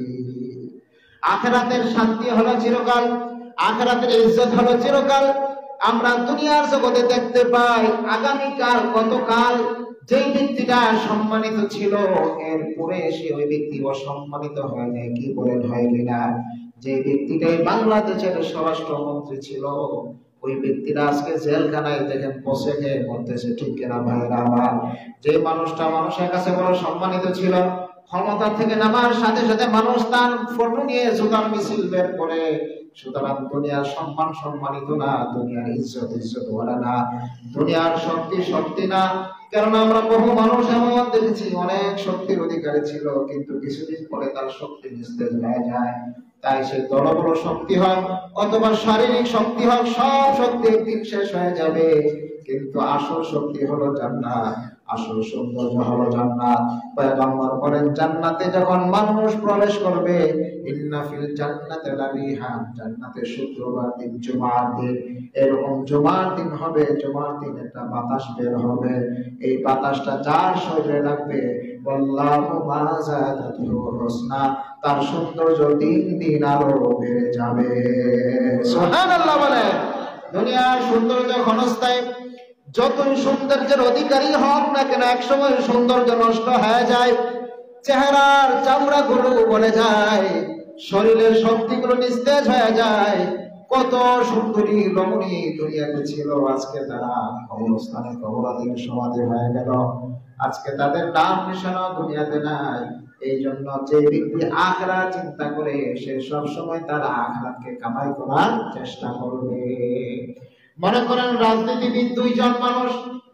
আখিরাতের শান্তি হলো চিরকাল, আখিরাতের ইজ্জত হলো চিরকাল। আমরা দুনিয়ার জগতে দেখতে পাই আগামীকাল গতকাল যেই ব্যক্তিটা সম্মানিত ছিল এরপরে এসে ওই ব্যক্তি অসম্মানিত হয় না, কি বলেন হয় কিনা? যে ব্যক্তিটাই বাংলাদেশের স্বরাষ্ট্রমন্ত্রী ছিল ওই ব্যক্তিরা আজকে জেলখানায় দেখেন বসে খেয়ে মরতেছে, ঠিক কিনা ভাইরা আমার? যে মানুষটা মানুষের কাছে বড় সম্মানিত ছিল, ক্ষমতা থেকে নামার সাথে সাথে মানুষ তার ফটো নিয়ে জুতার মিছিল বের করে। সুতরাং দুনিয়ার সম্মান সম্মানিত না, দুনিয়ার ইজ্জত ইজ্জত ওয়ালা না, দুনিয়ার শক্তি শক্তি না। কারণ আমরা বহু মানুষ এমন দেখেছি অনেক শক্তির অধিকারী ছিল, কিন্তু কিছুদিন পরে তার শক্তি নিস্তেজ হয়ে যায়। তাই সে দলবল শক্তি হোক অথবা শারীরিক শক্তি হোক, সব শক্তি একদিন শেষ হয়ে যাবে, কিন্তু আসল শক্তি হলো জান্নাত, আসল সৌন্দর্য হলো জান্নাত। পয়গম্বর বলেন জান্নাতে যখন মানুষ প্রবেশ করবে ইন্না ফিল জান্নাতি লারিহান, জান্নাতে শুক্রবার দিন জুমার দিন এরকম জুমার দিন হবে, জুমার দিন একটা বাতাস বের হবে, এই বাতাসটা যার শরীরে লাগবে আল্লাহু মা যাদাতুহু হুসনা, তার সৌন্দর্য দিন দিন আরো বেড়ে যাবে। সুবহানাল্লাহ বলে দুনিয়ার সৌন্দর্য ক্ষণস্থায়ী। যতই সৌন্দর্যের অধিকারী হন না কেন, একসময় সৌন্দর্য নষ্ট হয়ে যায়, চেহারার চামড়া গুলো বলে যায়, শরীরের শক্তিগুলো নিস্তেজ হয়ে যায়। কত সুন্দরী রমণী দুনিয়াতে ছিল, আজকে তারা কবরস্থানে কবরাদের সমাধি হয়ে গেল, আজকে তাদের নাম নিশানা দুনিয়াতে নাই। এই জন্য যে ব্যক্তি আখিরাত চিন্তা করে, সে সব সময় তার আখিরাতকে কামাই করার চেষ্টা করবে। মনে করেন রাজনীতিবিদ দুইজন মানুষ,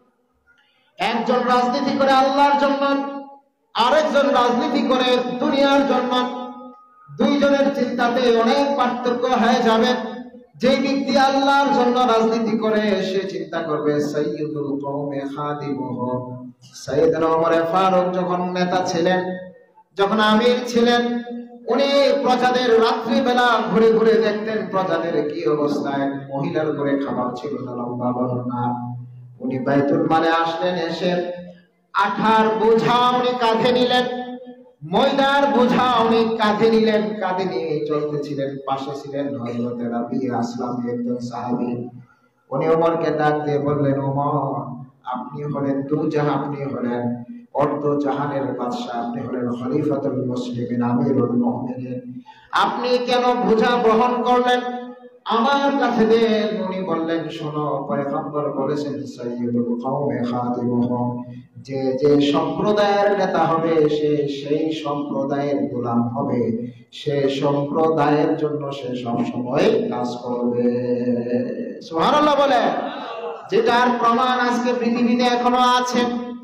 একজন রাজনীতি করে আল্লাহর জন্য, আরেকজন রাজনীতি করে দুনিয়ার জন্য। দুইজনের চিন্তাতে অনেক পার্থক্য হয়ে যাবে। যে ব্যক্তি আল্লাহর জন্য রাজনীতি করে, সে চিন্তা করবে সাইয়্যিদুল কওমে খাদিমুহু। সাইয়েদনা ওমর ফারুক যখন নেতা ছিলেন, যখন আমির ছিলেন, উনি প্রজাদের রাত্রিবেলা ঘুরে ঘুরে দেখতেন প্রজাদের কি অবস্থায়। মহিলার ঘরে খাবার ছিল না, লম্বা বর্ণনা। উনি বাইতুল মালে আসলেন, এসে আঠার বোঝা উনি কাঁধে নিলেন, ময়দার বোঝা উনি কাঁধে নিলেন, কাঁধে নিয়ে চলতেছিলেন। পাশে ছিলেন হযরত রাবিয়া আসলামী একজন সাহাবী। উনি ওমরকে ডাক দিয়ে বললেন, ওমর, আপনি হলেন দুজাহান, আপনি হলেন অর্ধ জাহানের বাদশা, আপনি হলেন খলিফাতুল মুসলিমিন, আমিরুল মুমিনিন, আপনি কেন বোঝা বহন করলেন? আমার কাছে দেন। উনি বললেন, শোনো, পয়গম্বর বলেছেন সাইয়্যিদুল কওমে খাদিমুহুম, যে যে সম্প্রদায়ের নেতা হবে, সে সেই সম্প্রদায়ের গোলাম হবে, সে সম্প্রদায়ের জন্য সে সব সময় কাজ করবে। সুবহানাল্লাহ বলে, যেটার প্রমাণ আজকে পৃথিবীতে এখনো আছে।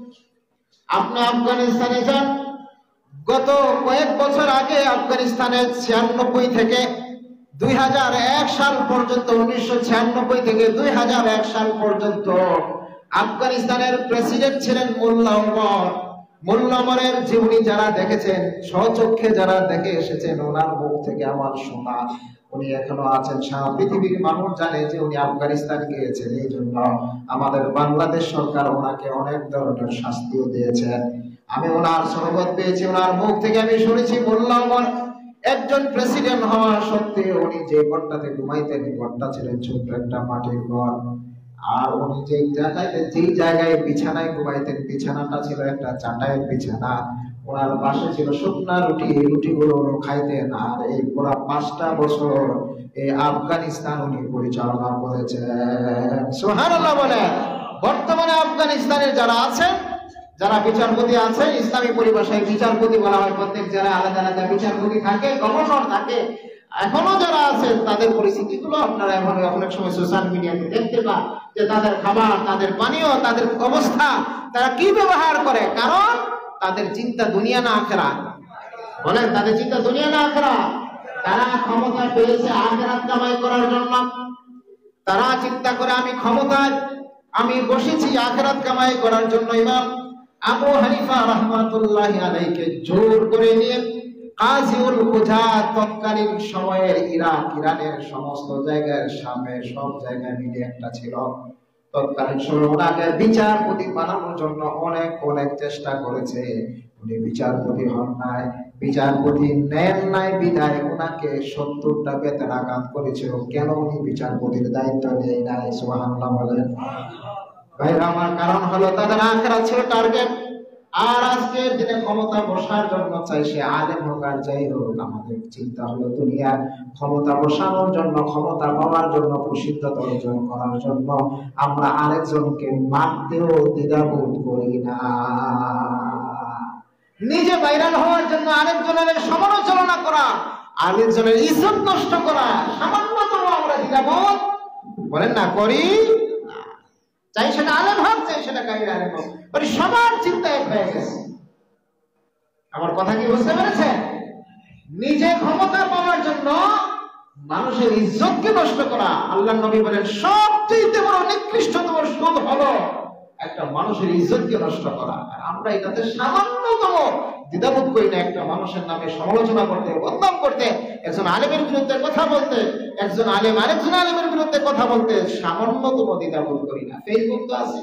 আপনি আফগানিস্তানে যান, গত কয়েক বছর আগে আফগানিস্তানে ছিয়ানব্বই থেকে দুই হাজার এক সাল পর্যন্ত, উনিশশো ছিয়ানব্বই থেকে দুই হাজার এক সাল পর্যন্ত আফগানিস্তানের প্রেসিডেন্ট ছিলেন মোল্লা ওমর। মোল্লা ওমরের জীবনী যারা দেখেছেন, স্বচক্ষে যারা দেখে এসেছেন, ওনার মুখ থেকে আমার শোনা, উনি এখনো আছেন। সারা পৃথিবীর মানুষ জানে যে উনি আফগানিস্তান গিয়েছেন। এই জন্য আমাদের বাংলাদেশ সরকার ওনাকে অনেক ধরনের শাস্তিও দিয়েছে। আমি ওনার সহবত পেয়েছি, ওনার মুখ থেকে আমি শুনেছি, মোল্লা ওমর একজন প্রেসিডেন্ট হওয়া সত্ত্বেও উনি যে ঘরটাতে ঘুমাইতেন, ঘরটা ছিলেন ছোট্ট একটা মাটির ঘর। আর উনি যে জায়গায় যেই জায়গায় বিছানায় ঘুমাইতেন, বিছানাটা ছিল একটা চাটাইয়ের বিছানা। ওনার পাশে ছিল শুকনা রুটি, এই রুটিগুলো উনি খাইতেন। আর এই পুরা পাঁচটা বছর এই আফগানিস্তান উনি পরিচালনা করেছেন। সুবহানাল্লাহ বলে। বর্তমানে আফগানিস্তানের যারা আছেন, যারা বিচারপতি আছেন, ইসলামী পরিভাষায় বিচারপতি বলা হয়, প্রত্যেক জেলায় আলাদা আলাদা বিচারপতি থাকে, গভর্নর থাকে। এখনো যারা আছেন তাদের পরিস্থিতিগুলো আপনারা এখন অনেক সময় সোশ্যাল মিডিয়াতে দেখতে পান, যে তাদের খাবার, তাদের পানীয়, তাদের অবস্থা, তারা কি ব্যবহার করে। কারণ তাদের চিন্তা দুনিয়া না আখিরাত। বলেন, তাদের চিন্তা দুনিয়া না আখিরাত। তারা ক্ষমতা পেয়েছে আখিরাত কামাই করার জন্য। তারা চিন্তা করে আমি ক্ষমতায় আমি বসেছি আখিরাত কামাই করার জন্য। ইমাম আবু হানিফা রাহমাতুল্লাহি আলাইহিকে জোর করে নিয়ে কাজিউল কুজাত, তৎকালীন সময়ের ইরাক, ইরানের সমস্ত জায়গায়, সামনে সব জায়গায় মিলে একটা ছিল। তৎকালীন সময় ওনাকে বিচারপতি বানানোর জন্য অনেক অনেক চেষ্টা করেছে। উনি বিচারপতি হন নাই, বিচারপতি নেন নাই, বিদায় ওনাকে সত্তরটা বেত্রাঘাত করেছিল। কেন উনি বিচারপতির দায়িত্ব নেয় নাই? সুবহানাল্লাহ বলেন। ভাইরা আমার, কারণ হলো তাদের আখিরাত ছিল টার্গেট। আর আজকের দিনে ক্ষমতা বসার জন্য চাই, সে আলেম হোক আর যাই হোক, আমাদের চিন্তা হলো দুনিয়ার ক্ষমতা বসানোর জন্য, ক্ষমতা পাওয়ার জন্য, প্রসিদ্ধতা অর্জন করার জন্য আমরা আরেকজনকে মারতেও দ্বিধাবোধ করি না। নিজে ভাইরাল হওয়ার জন্য আরেকজনের সমালোচনা করা, আরেকজনের ইজ্জত নষ্ট করা, সামান্যতম আমরা দ্বিধাবোধ বলেন না করি। চাই সেটা আলেম হোক, চাই সেটা গায়রে আলেম হোক, মানে সবার চিন্তা এক হয়ে গেছে। আমার কথা কি বুঝতে পেরেছেন? নিজে ক্ষমতা পাওয়ার জন্য মানুষের ইজ্জতকে নষ্ট করা। আল্লাহর নবী বলেন, সবচেয়ে বড় নিকৃষ্টতম সুদ হলো একটা মানুষের ইজ্জতকে নষ্ট করা। আর আমরা এটাতে সামান্যতম দ্বিধাবোধ করি না। একটা মানুষের নামে সমালোচনা করতে, বদনাম করতে, একজন আলেমের বিরুদ্ধে কথা বলতে, একজন আলেম আরেকজন আলেমের বিরুদ্ধে কথা বলতে সামান্যতম দ্বিধাবোধ করি না। ফেসবুক তো আছে।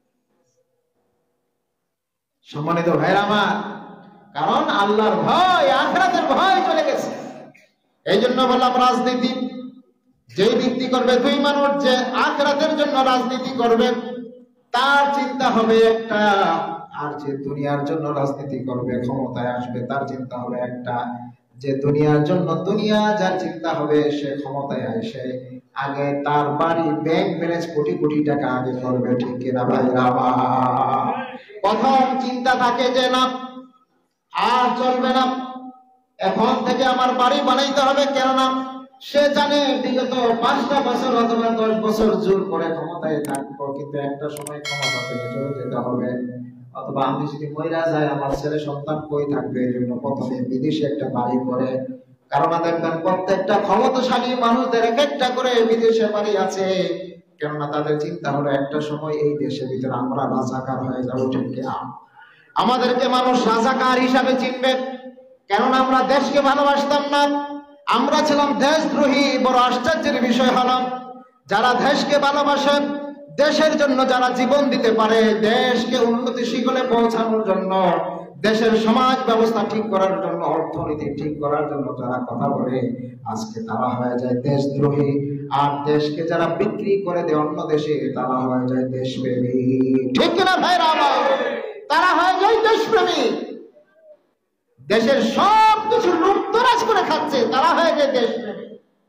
সম্মানিত ভাইরা আমার, কারণ আল্লাহর ভয়, আখিরাতের ভয় চলে গেছে। এই জন্য বললাম, রাজনীতি যে ব্যক্তি করবে, দুই মানুষ যে আখিরাতের জন্য রাজনীতি করবে তার চিন্তা হবে একটা, আর যে দুনিয়ার জন্য রাজনীতি করবে, ক্ষমতায় আসবে, তার চিন্তা হবে একটা। যে দুনিয়ার জন্য দুনিয়া যার চিন্তা হবে, সে ক্ষমতায় আসে আগে তার বাড়ি ব্যাংক ব্যালেন্স কোটি কোটি টাকা আগে করবে, ঠিক কিনা ভাইরা? প্রথম চিন্তা থাকে যে না আর চলবে না, এখন থেকে আমার বাড়ি বানাইতে হবে। কেননা সে জানে বিগত পাঁচটা বছর অথবা দশ বছর জোর করে ক্ষমতায় থাকবো, কিন্তু একটা সময় ক্ষমতা থেকে চলে যেতে হবে, অথবা আমি যদি মইরা যাই আমার ছেলে সন্তান কই থাকবে। এই জন্য প্রথমে বিদেশে একটা বাড়ি করে, কারণ দেখবেন প্রত্যেকটা ক্ষমতাশালী মানুষদের এক একটা করে বিদেশে বাড়ি আছে। কেননা তাদের চিন্তা হলো একটা সময় এই দেশের ভিতরে আমরা রাজাকার হয়ে যাবো, ঠিক কিনা? আমাদেরকে মানুষ রাজাকার হিসাবে চিনবে, কেননা আমরা দেশকে ভালোবাসতাম না, আমরা ছিলাম দেশদ্রোহী। বড় আশ্চর্যের বিষয় হলো যারা দেশকে ভালোবাসে, দেশের জন্য যারা জীবন দিতে পারে, দেশকে উন্নতি শিখরে পৌঁছানোর জন্য, দেশের সমাজ ব্যবস্থা ঠিক করার জন্য, অর্থনীতি ঠিক করার জন্য যারা কথা বলে, আজকে তারা হয়ে যায় দেশদ্রোহী। আর দেশকে যারা বিক্রি করে দেয় অন্য দেশে, তারা হয়ে যায় দেশপ্রেমী, ঠিক কিনা ভাইরা আমার? তারা হয়ে যায় দেশপ্রেমী। দেশের সব কিছু লুটতরাজ করে খাচ্ছে, তারা হয়ে যায় দেশপ্রেমী।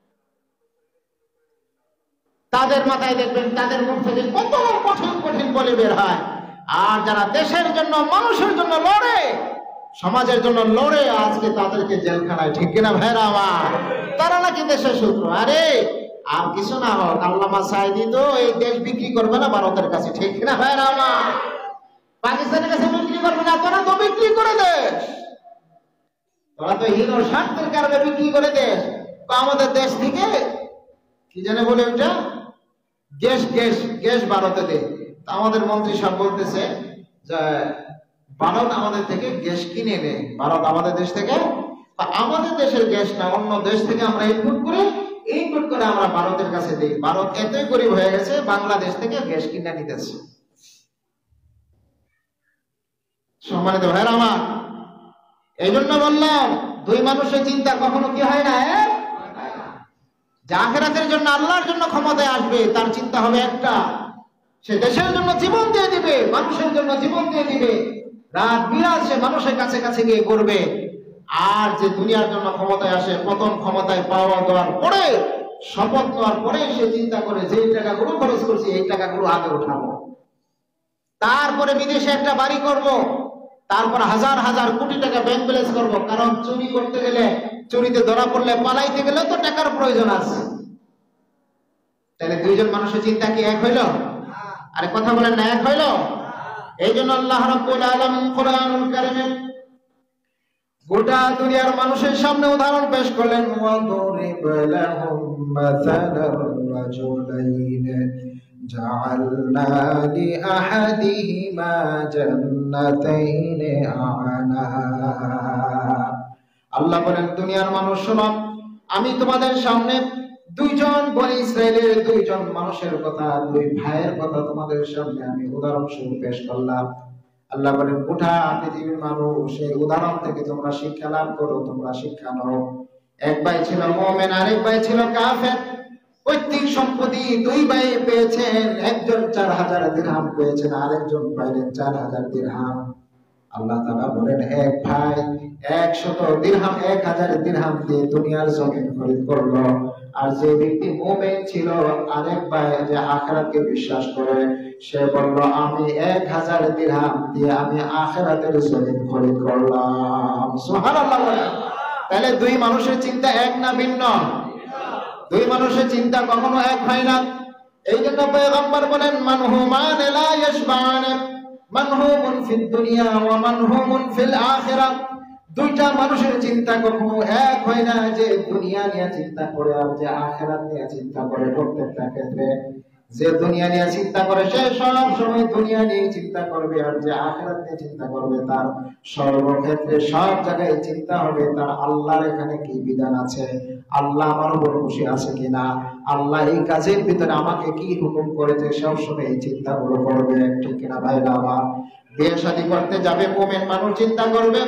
তাদের মাথায় দেখবেন তাদের মুখ থেকে কত কঠিন কঠিন বলে বের হয়। আর যারা দেশের জন্য, মানুষের জন্য লড়ে, সমাজের জন্য লড়ে, আজকে তাদেরকে জেলখানায়, ঠিক কিনা ভাইরা আমার? তারা নাকি দেশের শত্রু। আরে আর কিছু না হোক, আল্লামা সাঈদী তো এই দেশ বিক্রি করবে না ভারতের কাছে, ঠিক কিনা ভাইরা আমার? পাকিস্তানের কাছে বিক্রি করবে না, তোরা তো বিক্রি করে দেশ, তোরা তো হিন্দু স্বার্থের কারণে বিক্রি করে দেশ। আমাদের দেশ থেকে কি জানে বলে ওটা গ্যাস গ্যাস গ্যাস ভারতে দেয়। আমাদের মন্ত্রী সাহেব বলতেছে যে ভারত আমাদের থেকে গ্যাস কিনে নেয়, ভারত আমাদের দেশ থেকে, আমাদের দেশের গ্যাস না, অন্য দেশ থেকে আমরা ইনপুট করে ইনপুট করে আমরা ভারতের কাছে দিই। ভারত এতই গরিব হয়ে গেছে, বাংলাদেশ থেকে গ্যাস কিনে নিতেছে। সম্মানিত ভাইরা আমার, এই জন্য বললাম দুই মানুষের চিন্তা কখনো কি হয় না, যে আখিরাতের জন্য, আল্লাহর জন্য ক্ষমতায় আসবে, তার চিন্তা হবে একটা, সে দেশের জন্য জীবন দিয়ে দিবে, মানুষের জন্য জীবন দিয়ে দিবে, রাত বিরাত সে মানুষের কাছে কাছে গিয়ে করবে। আর যে দুনিয়ার জন্য ক্ষমতায় আসে, প্রথম ক্ষমতায় পাওয়া দেওয়ার পরে, শপথ নেওয়ার পরে সে চিন্তা করে যে এই টাকাগুলো খরচ করছি, এই টাকাগুলো আগে উঠাবো, তারপরে বিদেশে একটা বাড়ি করব, তারপর হাজার হাজার কোটি টাকা ব্যাংক ব্যালেন্স করবো। কারণ চুরি করতে গেলে, চুরিতে ধরা পড়লে, পালাইতে গেলে তো টাকার প্রয়োজন আছে। তাহলে দুইজন মানুষের চিন্তা কি এক হইল? আরে কথা বলেন না, এক হইল? এই জন্য আল্লাহ রাব্বুল আলামিন কোরআনুল কারীমে গোটা দুনিয়ার মানুষের সামনে উদাহরণ পেশ করলেন, ওয়াদরিব লাহুম মাসালার রাজুলাইন জাআলনা লিআহাদিহিমা জান্নাতাইন আ'নাব। আল্লাহ বলেন, দুনিয়ার মানুষ শোনো, আমি তোমাদের সামনে দুইজন বনি ইসরায়েলের দুইজন মানুষের কথা, দুই ভাইয়ের কথা তোমাদের সামনে আমি উদাহরণস্বরূপ পেশ করলাম। আল্লাহ বলেন, গোটা পৃথিবীর মানুষ এই উদাহরণ থেকে তোমরা শিক্ষা লাভ করো, তোমরা শিক্ষা নাও। এক ভাই ছিল মুমিন, আরেক ভাই ছিল কাফের। পৈতৃক সম্পত্তি দুই ভাই পেয়েছেন, একজন চার হাজার দিরহাম পেয়েছেন, আরেকজন পাইলেন চার হাজার দিরহাম। আল্লাহ তাআলা বলেন, এক ভাই একশত দিরহাম, এক হাজার দিরহাম দিয়ে দুনিয়ার জমিন খরিদ করলো। আর যে ব্যক্তি মুমিন ছিল, আরেক ভাই যে আখিরাতকে বিশ্বাস করে, সে বলল আমি এক হাজার দিরহাম দিয়ে আমি আখিরাতের জমিন খরিদ করলাম। সুবহানাল্লাহ। তাহলে দুই মানুষের চিন্তা এক না ভিন্ন? দুই মানুষের চিন্তা কখনো এক হয় না। এই জন্য পয়গম্বর বলেন, মানহুমান লা ইয়াশবান, মানহুমুন ফিদ দুনিয়া ওয়া মানহুমুন ফিল আখিরাহ। দুইটা মানুষের চিন্তা কখনো এক হয় না, যে দুনিয়া নিয়ে চিন্তা করে আর যে আখিরাত নিয়ে চিন্তা করে। প্রত্যেকটা ক্ষেত্রে যে দুনিয়া নিয়ে চিন্তা করে সে সব সময় দুনিয়া নিয়ে চিন্তা করবে, আর যে আখিরাত নিয়ে চিন্তা করবে তার সর্বক্ষেত্রে সব জায়গায় চিন্তা হবে তার আল্লাহর এখানে কি বিধান আছে, আল্লাহ আমার উপর খুশি আছে কিনা, আল্লাহ এই কাজের ভিতরে আমাকে কি হুকুম করেছে, সব সময় এই চিন্তাগুলো করবে, ঠিক কিনা ভাইরা আমার? বিয়ে শাদী করতে যাবে মুমিন মানুষ চিন্তা করবে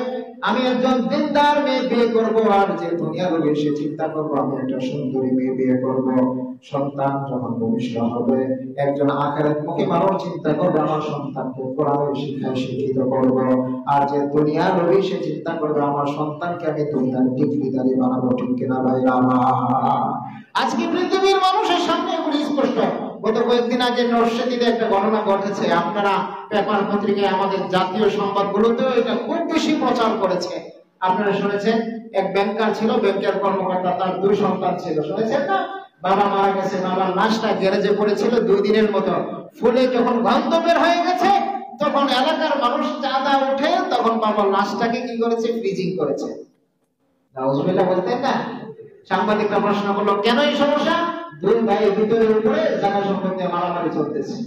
আমি একজন দিনদার মেয়ে বিয়ে করবো, আর যে দুনিয়া লোভে সে চিন্তা করবো আমি একটা সুন্দরী মেয়ে বিয়ে করবো। সন্তান যখন ভূমিষ্ঠ হবে একজন আখিরাতমুখী মানুষ চিন্তা করবে আমার সন্তানকে কোরআনের শিক্ষায় শিক্ষিত করবো। আর যে দুনিয়া লোভে সে চিন্তা করবে আমার সন্তানকে আমি দুনিয়ার ডিগ্রিধারী বানাবো। ঠিক কিনা ভাইরা আমার? আজকে পৃথিবীর মানুষের সামনে এগুলি স্পষ্ট। গত কয়েকদিন আগে নরসিংদীতে একটা ঘটনা ঘটেছে, আপনারা পেপার পত্রিকায় আমাদের জাতীয় সংবাদগুলোতেও এটা খুব বেশি প্রচার করেছে। আপনারা শুনেছেন, এক ব্যাংকার ছিল, ব্যাংকের কর্মকর্তা, তার দুই সন্তান ছিল। শুনেছেন না? বাবা মারা গেছে, বাবার লাশটা গ্যারেজে পড়েছিল দুই দিনের মতো। ফুলে যখন গন্ধ বের হয়ে গেছে তখন এলাকার মানুষ চাঁদা উঠে তখন বাবার লাশটাকে কি করেছে? ফ্রিজিং করেছে। নাউজুবিল্লাহ বলতেন না? সাংবাদিকরা প্রশ্ন করলো কেন এই সমস্যা? দুই ভাই ভিতরে উপরে জায়গা সম্পত্তি মারামারি চলতেছে।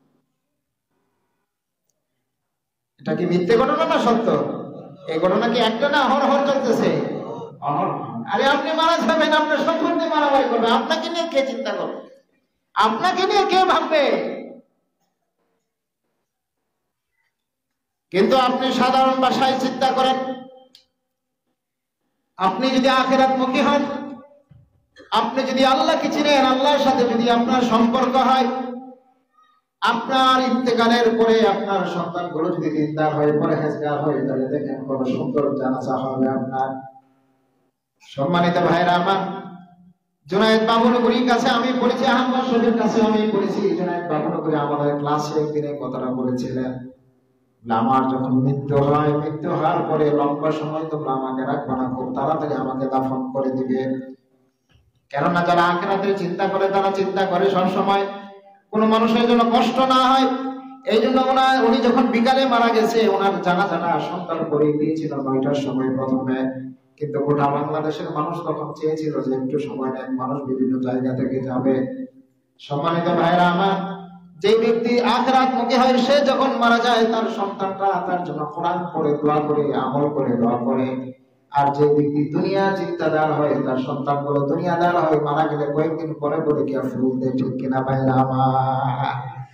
এটা কি মিথ্যে ঘটনা না সত্য? এই ঘটনা কি একটা না হর হর চলতেছে? আরে আপনি মারা যাবেন, আপনার সম্পত্তি মারামারি করবে, আপনাকে নিয়ে কে চিন্তা করবে? আপনাকে নিয়ে কে ভাববে? কিন্তু আপনি সাধারণ ভাষায় চিন্তা করেন, আপনি যদি আখিরাতমুখী হন, আপনি যদি আল্লাহকে চিনেন, আল্লাহর সাথে যদি আপনার সম্পর্ক হয়, আপনার ইন্তেকালের পরে আপনার সন্তানগুলো যদি দিনদার হয়, পরহেজগার হয়, তাহলে দেখেন কত সুন্দর জানাজা হবে আপনার। সম্মানিত ভাইরা আমার, জুনায়েদ বাবুনগরীর কাছে আমি পড়েছি, আহমদ শরীফের কাছে আমি পড়েছি। জুনায়েদ বাবুনগরী আমাদের ক্লাসে একদিন এই কথাটা বলেছিলেন, আমার যখন মৃত্যু হয়, মৃত্যু হওয়ার পরে লম্বা সময় তোমরা আমাকে রাখবে না, খুব তাড়াতাড়ি আমাকে দাফন করে দিবে। কেননা যারা আখিরাতের চিন্তা করে তারা চিন্তা করে সবসময় কোনো মানুষের জন্য কষ্ট না হয়। এই জন্য ওনার উনি যখন বিকালে মারা গেছে, ওনার জানাজাটা সন্তান করে দিয়েছিল নয়টার সময় প্রথমে। কিন্তু গোটা বাংলাদেশের মানুষ তখন চেয়েছিল যে একটু সময় নেন, মানুষ বিভিন্ন জায়গা থেকে যাবে। সম্মানিত ভাইরা আমার, যে ব্যক্তি আখিরাতমুখী হয় সে যখন মারা যায় তার সন্তানরা তার জন্য কোরআন পড়ে দোয়া করে, আমল করে দোয়া করে। আর যে ব্যক্তি দুনিয়া চিন্তাদার হয় তার সন্তানগুলো দুনিয়াদার হয়, মারা গেলে কয়েকদিন পরে পরে গিয়ে ফুল দেয়। ঠিক কিনা ভাইরা আমার?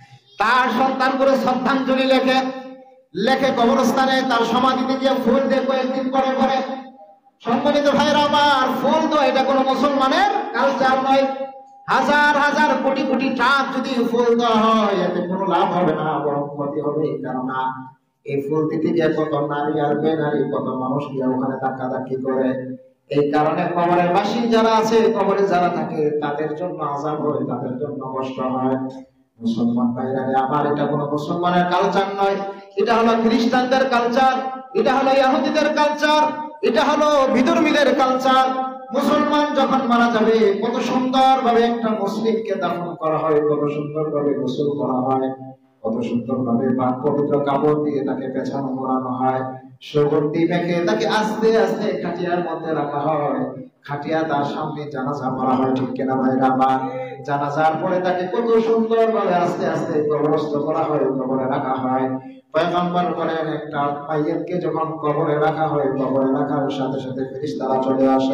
তার সন্তানগুলো শ্রদ্ধাঞ্জলি লেখে লেখে কবরস্থানে তার সমাধিতে গিয়ে ফুল দেয় কয়েকদিন পরে পরে। সম্মানিত ভাইরা আমার, ফুল তো এটা কোনো মুসলমানের কালচার নয়। হাজার হাজার কোটি কোটি টাকা যদি ফুল দেওয়া হয় এতে কোনো লাভ হবে না, বরং ক্ষতি হবে। কেননা এই ফুল দিতে গিয়ে কত নারী আর বেনারী, কত মানুষ গিয়ে ওখানে ধাক্কাধাক্কি করে। এই কারণে কবরের বাসী যারা আছে, কবরে যারা থাকে তাদের জন্য আযাব হয়, তাদের জন্য কষ্ট হয়। মুসলমান ভাইরা আমার, এটা কোনো মুসলমানের কালচার নয়, এটা হলো খ্রিস্টানদের কালচার, এটা হলো ইহুদিদের কালচার, এটা হলো বিধর্মীদের কালচার। মুসলমান যখন মারা যাবে কত সুন্দর ভাবে একটা মুসলিমকে দাফন করা হয়, কত সুন্দর ভাবে গোসল করা হয়, কত সুন্দর ভাবে পাক পবিত্র কাপড় দিয়ে তাকে পেছানো মোড়ানো হয়, সুগন্ধি মেখে তাকে আস্তে আস্তে খাটিয়ার মধ্যে রাখা হয়, খাটিয়া তার সামনে জানাজা পড়া হয়। ঠিক কিনা ভাইরা আমার? জানাজার পরে তাকে কত সুন্দর ভাবে আস্তে আস্তে কবরস্থ করা হয়, কবরে রাখা হয়। পয়গম্বর বলেন, একটা মাইয়িতকে যখন কবরে রাখা হয়, কবরে রাখার সাথে সাথে ফেরেশতারা চলে আসে।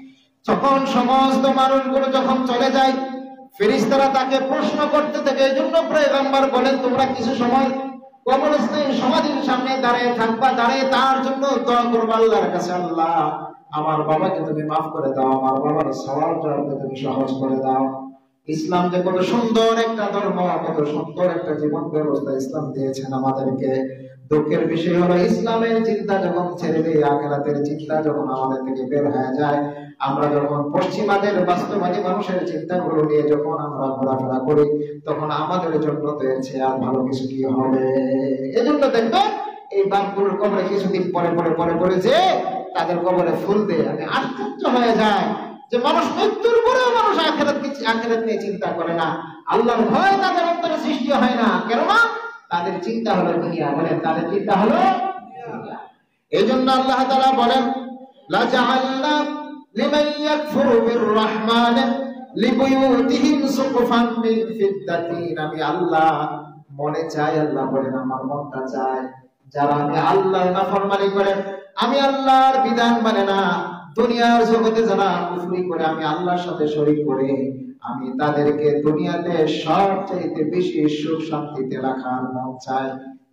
যখন সমস্ত মানুষগুলো যখন চলে যায়, ফেরেশতারা তাকে প্রশ্ন করতে থাকে। এই জন্য পয়গম্বর বলেন, তোমরা কিছু সময় কবরস্থানে সমাধির সামনে দাঁড়িয়ে থাকবা, দাঁড়িয়ে তার জন্য দোয়া করবা আল্লাহর কাছে, আল্লাহ আমার বাবাকে তুমি মাফ করে দাও, আমার বাবার সওয়ালটা তুমি সহজ করে দাও। ইসলাম যে কত সুন্দর একটা ধর্ম, কত সুন্দর একটা জীবন ব্যবস্থা ইসলাম দিয়েছেন আমাদেরকে। দুঃখের বিষয় হলো ইসলামের চিন্তা যখন ছেড়ে দিই, আখিরাতের চিন্তা যখন আমাদের থেকে বের হয়ে যায়, আমরা যখন পশ্চিমাদের বাস্তববাদী মানুষের চিন্তাগুলো নিয়ে যখন আমরা ঘোরাফেরা করি, তখন আমাদের জন্য তো এর চেয়ে আর ভালো কিছু কি হবে? এজন্য দেখবেন এই বাপগুলোর কবরে কিছুদিন পরে পরে পরে পরে যে তাদের কবরে ফুল দেয়, আমি আশ্চর্য হয়ে যায় যে মানুষ মৃত্যুর পরেও মানুষ আখিরাত আখিরাত নিয়ে চিন্তা করে না। আল্লাহর ভয় তাদের অন্তরে সৃষ্টি হয় না, কেননা তাদের চিন্তা হলো দুনিয়া। বলেন, তাদের চিন্তা হলো দুনিয়া। এই জন্য আল্লাহ তাআলা বলেন, লা জাআলনা লিমান ইয়াকফুরু বির-রাহমান লিবুয়ুতিহিম সুকুফান মিন ফিদ্দাতিন। আমি আল্লাহ মনে চাই, আল্লাহ বলেন আমার মনটা চায়, যারা আমি আল্লাহর নাফরমানি করে, আমি আল্লাহর বিধান মানে না, দুনিয়ার জগতে যারা কুফরি করে, আমি আল্লাহর সাথে শরীক করে, আমি তাদেরকে দুনিয়াতে সবচেয়ে বেশি সুখ শান্তিতে রাখার মন চাই।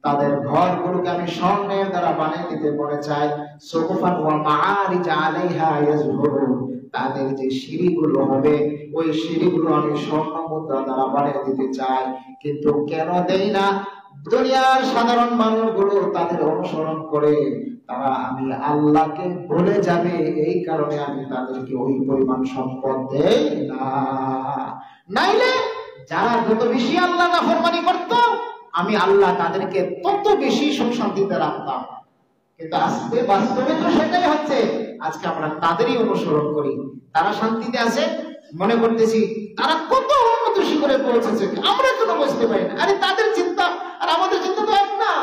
তাদের ঘরগুলোকে আমি স্বর্ণের দ্বারা বানিয়ে দিতে মনে চাই। সুকুফান ওয়া মাআরিজ আলাইহা ইয়াজহুরুন, তাদের যে সিঁড়িগুলো হবে ওই সিঁড়িগুলো আমি স্বর্ণ মুদ্রা দ্বারা বানিয়ে দিতে চাই। কিন্তু কেন দেই না? দুনিয়ার সাধারণ মানুষগুলো তাদের অনুসরণ করে তারা আমি আল্লাহকে ভুলে যাবে, এই কারণে আমি তাদেরকে ওই পরিমাণ সম্পদ দেই না। নাইলে যারা যত বেশি আল্লাহ নাফরমানি করত আমি আল্লাহ তাদেরকে তত বেশি সুখ শান্তিতে রাখতাম। কিন্তু আজকে বাস্তবে তো সেটাই হচ্ছে। আজকে আমরা তাদেরই অনুসরণ করি, তারা শান্তিতে আছে মনে করতেছি, তারা কত উন্নত শিখরে পৌঁছেছে আমরা কেন বুঝতে পারি না। আরে তাদের চিন্তা আর আমাদের চিন্তা তো এক না।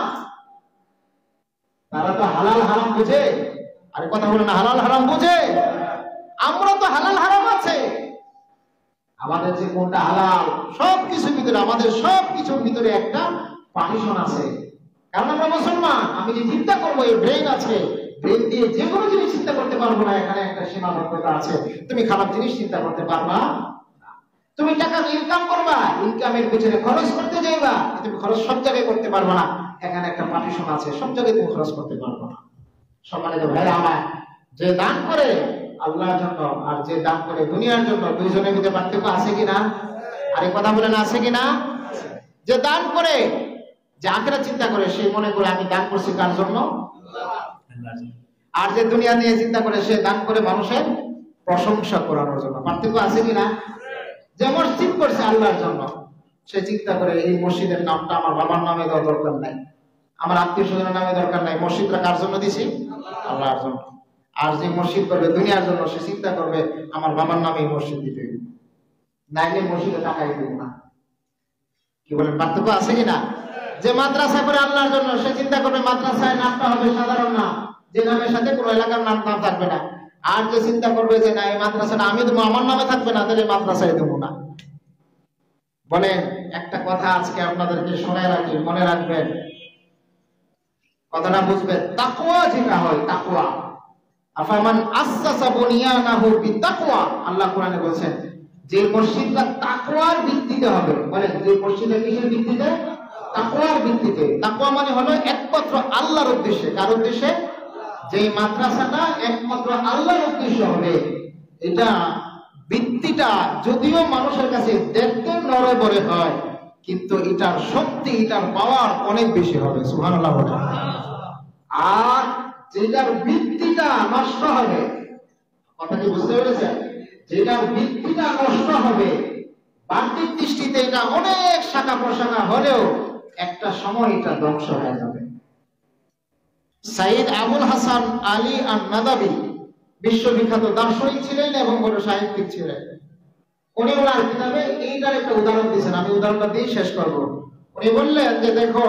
তারা তো হালাল হারাম বুঝে, আরে কথা বলে না, হালাল হারাম বুঝে। আমরা তো হালাল হারাম আছে, আমাদের যে কোনটা হালাল সব কিছুর ভিতরে, আমাদের সব কিছুর ভিতরে একটা পারমিশন আছে। কারণ আমরা মুসলমান, আমি যে চিন্তা করবো এই ব্রেন আছে, ব্রেন দিয়ে যে কোনো জিনিস চিন্তা করতে পারবো না, এখানে একটা সীমাবদ্ধতা আছে। তুমি খারাপ জিনিস চিন্তা করতে পারবা না। তুমি টাকা ইনকাম করবা, ইনকামের পিছনে খরচ করতে যাইবা, তুমি খরচ সব জায়গায় করতে পারবো না, এখানে একটা পারমিশন আছে, সব জায়গায় তুমি খরচ করতে পারবো না। সম্মানিত ভাইরা আমার, যে দান করে আল্লাহর জন্য আর যে দান করে দুনিয়ার জন্য, দুইজনের মধ্যে পার্থক্য আছে কিনা? আরে কথা বলেন আছে কিনা? যে দান করে, যে আখিরাত চিন্তা করে, সে মনে করে আমি দান করছি কার জন্য? আর যে দুনিয়া নিয়ে চিন্তা করে, সে দান করে মানুষের প্রশংসা করানোর জন্য। পার্থক্য আছে কিনা? যে মসজিদ করছে আল্লাহর জন্য, সে চিন্তা করে এই মসজিদের নামটা আমার বাবার নামে দেওয়া দরকার নাই, আমার আত্মীয় স্বজনের নামে দরকার নাই, মসজিদটা কার জন্য দিছি? আল্লাহর জন্য। আর যে মসজিদ করবে দুনিয়ার জন্য, সে চিন্তা করবে আমার বাবার নামে মসজিদ দিতে, নাইলে মসজিদে টাকাই দেব না। কি বলেন, পার্থক্য আছে কিনা? যে মাদ্রাসা করে আল্লাহর জন্য, সে চিন্তা করবে মাদ্রাসায় নামটা হবে সাধারণ নাম, যে নামের সাথে কোনো এলাকার নাম নাম থাকবে না। আর যে চিন্তা করবে যে না, এই মাদ্রাসাটা আমি দেবো, আমার নামে থাকবে না, তাহলে মাদ্রাসায় দেবো না। বলেন, একটা কথা আজকে আপনাদেরকে শুনে রাখি, মনে রাখবেন, কথাটা বুঝবেন। তাকওয়া যেটা হয়, তাকওয়া, আফামান আসাসা বুনিয়ানাহু বিতাকওয়া, আল্লাহ কোরআনে বলেন যে মসজিদটা তাকওয়ার ভিত্তিতে হবে। বলেন, যে মসজিদটা কিসের ভিত্তিতে? তাকওয়ার ভিত্তিতে। তাকওয়া মানে হলো একমাত্র আল্লাহর উদ্দেশ্যে। কার উদ্দেশ্যে? যে মাদ্রাসাটা একমাত্র আল্লাহর উদ্দেশ্য হবে, এটা ভিত্তিটা যদিও মানুষের কাছে দেখতে নড়ে বড়ে হয়, কিন্তু এটার শক্তি, এটার পাওয়ার অনেক বেশি হবে। সুবহানাল্লাহ। আর যেটার ভিত্তিটা নষ্ট হবে, কথা কি বুঝতে পেরেছেন? যেটার ভিত্তিটা নষ্ট হবে, বাহ্যিক দৃষ্টিতে এটা অনেক শাখা প্রশাখা হলেও একটা সময় এটা ধ্বংস হয়ে যাবে। সাইয়্যিদ আবুল হাসান আলী আন-নাদাবী বিশ্ববিখ্যাত দার্শনিক ছিলেন এবং বড় সাহিত্যিক ছিলেন। উনি ওনার কিতাবে এইটার একটা উদাহরণ দিয়েছেন, আমি উদাহরণটা দিয়ে শেষ করব। উনি বললেন যে দেখো,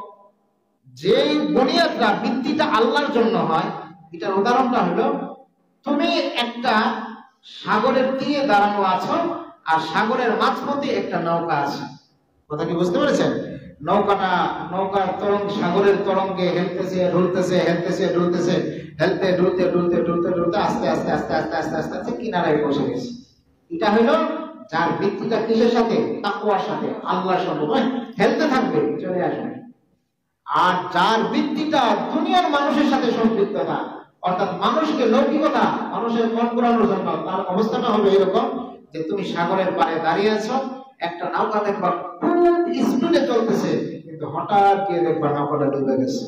যে বুনিয়াদটা, ভিত্তিটা আল্লাহর জন্য হয়, এটার উদাহরণটা হলো তুমি একটা সাগরের তীরে দাঁড়ানো আছো, আর সাগরের মাঝপথে একটা নৌকা আছে। কথা কি বুঝতে পেরেছেন? নৌকাটা নৌকার তরঙ্গ, সাগরের তরঙ্গে হেলতেছে ঢুলতেছে, হেলতেছে ঢুলতেছে, হেলতে ঢুলতে ঢুলতে ঢুলতে ঢুলতে আস্তে আস্তে আস্তে আস্তে আস্তে আস্তে আস্তে কিনারায় বসে গেছে। এটা হলো যার ভিত্তিটা কিসের সাথে? তাকওয়ার সাথে, আল্লাহর সাথে। হেলতে থাকবে, চলে আসবে। আর যার ভিত্তিটা দুনিয়ার মানুষের সাথে সম্পৃক্ত না, অর্থাৎ মানুষকে লৌকিকতা, মানুষের মন ঘোরানোর জন্য, তার অবস্থাটা হলো এরকম যে তুমি সাগরের পাড়ে দাঁড়িয়ে আছো, একটা নৌকা দেখবা খুব স্পিডে চলতেছে, কিন্তু হঠাৎ গিয়ে দেখবা নৌকাটা ডুবে গেছে।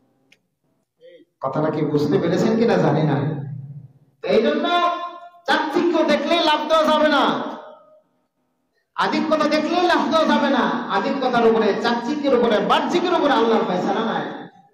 কথাটা কি বুঝতে পেরেছেন কিনা জানি না। এই জন্য চাকচিক্য দেখলেই লাভ দেওয়া যাবে না, আদিক্যতা দেখলেই লাভ দেওয়া যাবে না। আদিক্যতার উপরে, চাকচিক্যের উপরে, বাহ্যিকের উপরে আল্লাহর ফয়সালা নাই।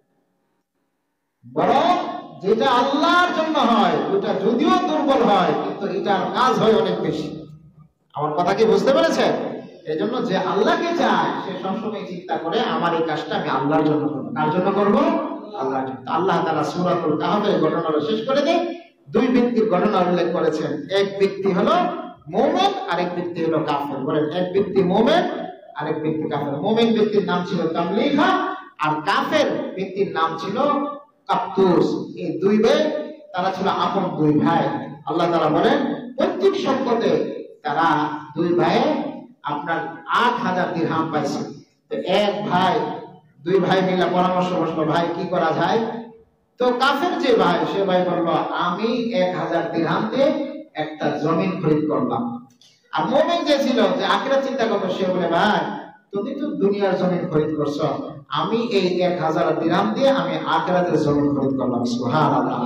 বরং যেটা আল্লাহর জন্য হয়, ওটা যদিও দুর্বল হয়, কিন্তু এটার কাজ হয় অনেক বেশি। আমার কথা কি বুঝতে পেরেছেন? এই জন্য যে আল্লাহকে চায়, সে সবসময় চিন্তা করে আমার এই কাজটা আমি আল্লাহর জন্য করবো। কার জন্য করবো? আল্লাহর জন্য। আল্লাহ তাআলা সূরাতুল কাহফের ঘটনাটা শেষ করে দেয়, দুই ব্যক্তির ঘটনা উল্লেখ করেছেন। এক ব্যক্তি হলো মুমিন, আরেক ব্যক্তি হলো কাফের। বলেন, এক ব্যক্তি মুমিন, আরেক ব্যক্তি কাফের। মুমিন ব্যক্তির নাম ছিল তামলিহা, আর কাফের ব্যক্তির নাম ছিল কাবতুস। এই দুই ভাই, তারা ছিল আপন দুই ভাই। আল্লাহ তাআলা বলেন, প্রত্যেক সম্পদে তারা দুই ভাই আপনার আট হাজার দিরহাম পাইছে। তো এক ভাই দুই ভাই মিলে পরামর্শ বসলো, ভাই কি করা যায়? তো কাফের যে ভাই, সে ভাই বললো, আমি এক হাজার দিরহাম দিয়ে একটা জমিন খরিদ করলাম। আর মুমিন যে ছিল, যে আখিরাত চিন্তা করতো, সে বলে, ভাই তুমি তো দুনিয়ার জমিন খরিদ করছো, আমি এই এক হাজার দিরহাম দিয়ে আমি আখিরাতের জমিন খরিদ করলাম। সুবহানাল্লাহ।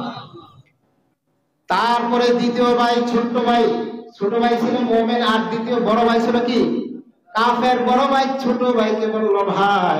তারপরে দ্বিতীয় ভাই, ছোট ভাই, ছোট ভাই ছিল মুমিন, আর দ্বিতীয় বড় ভাই ছিল কি? কাফের। বড় ভাই ছোট ভাইকে বলল, ভাই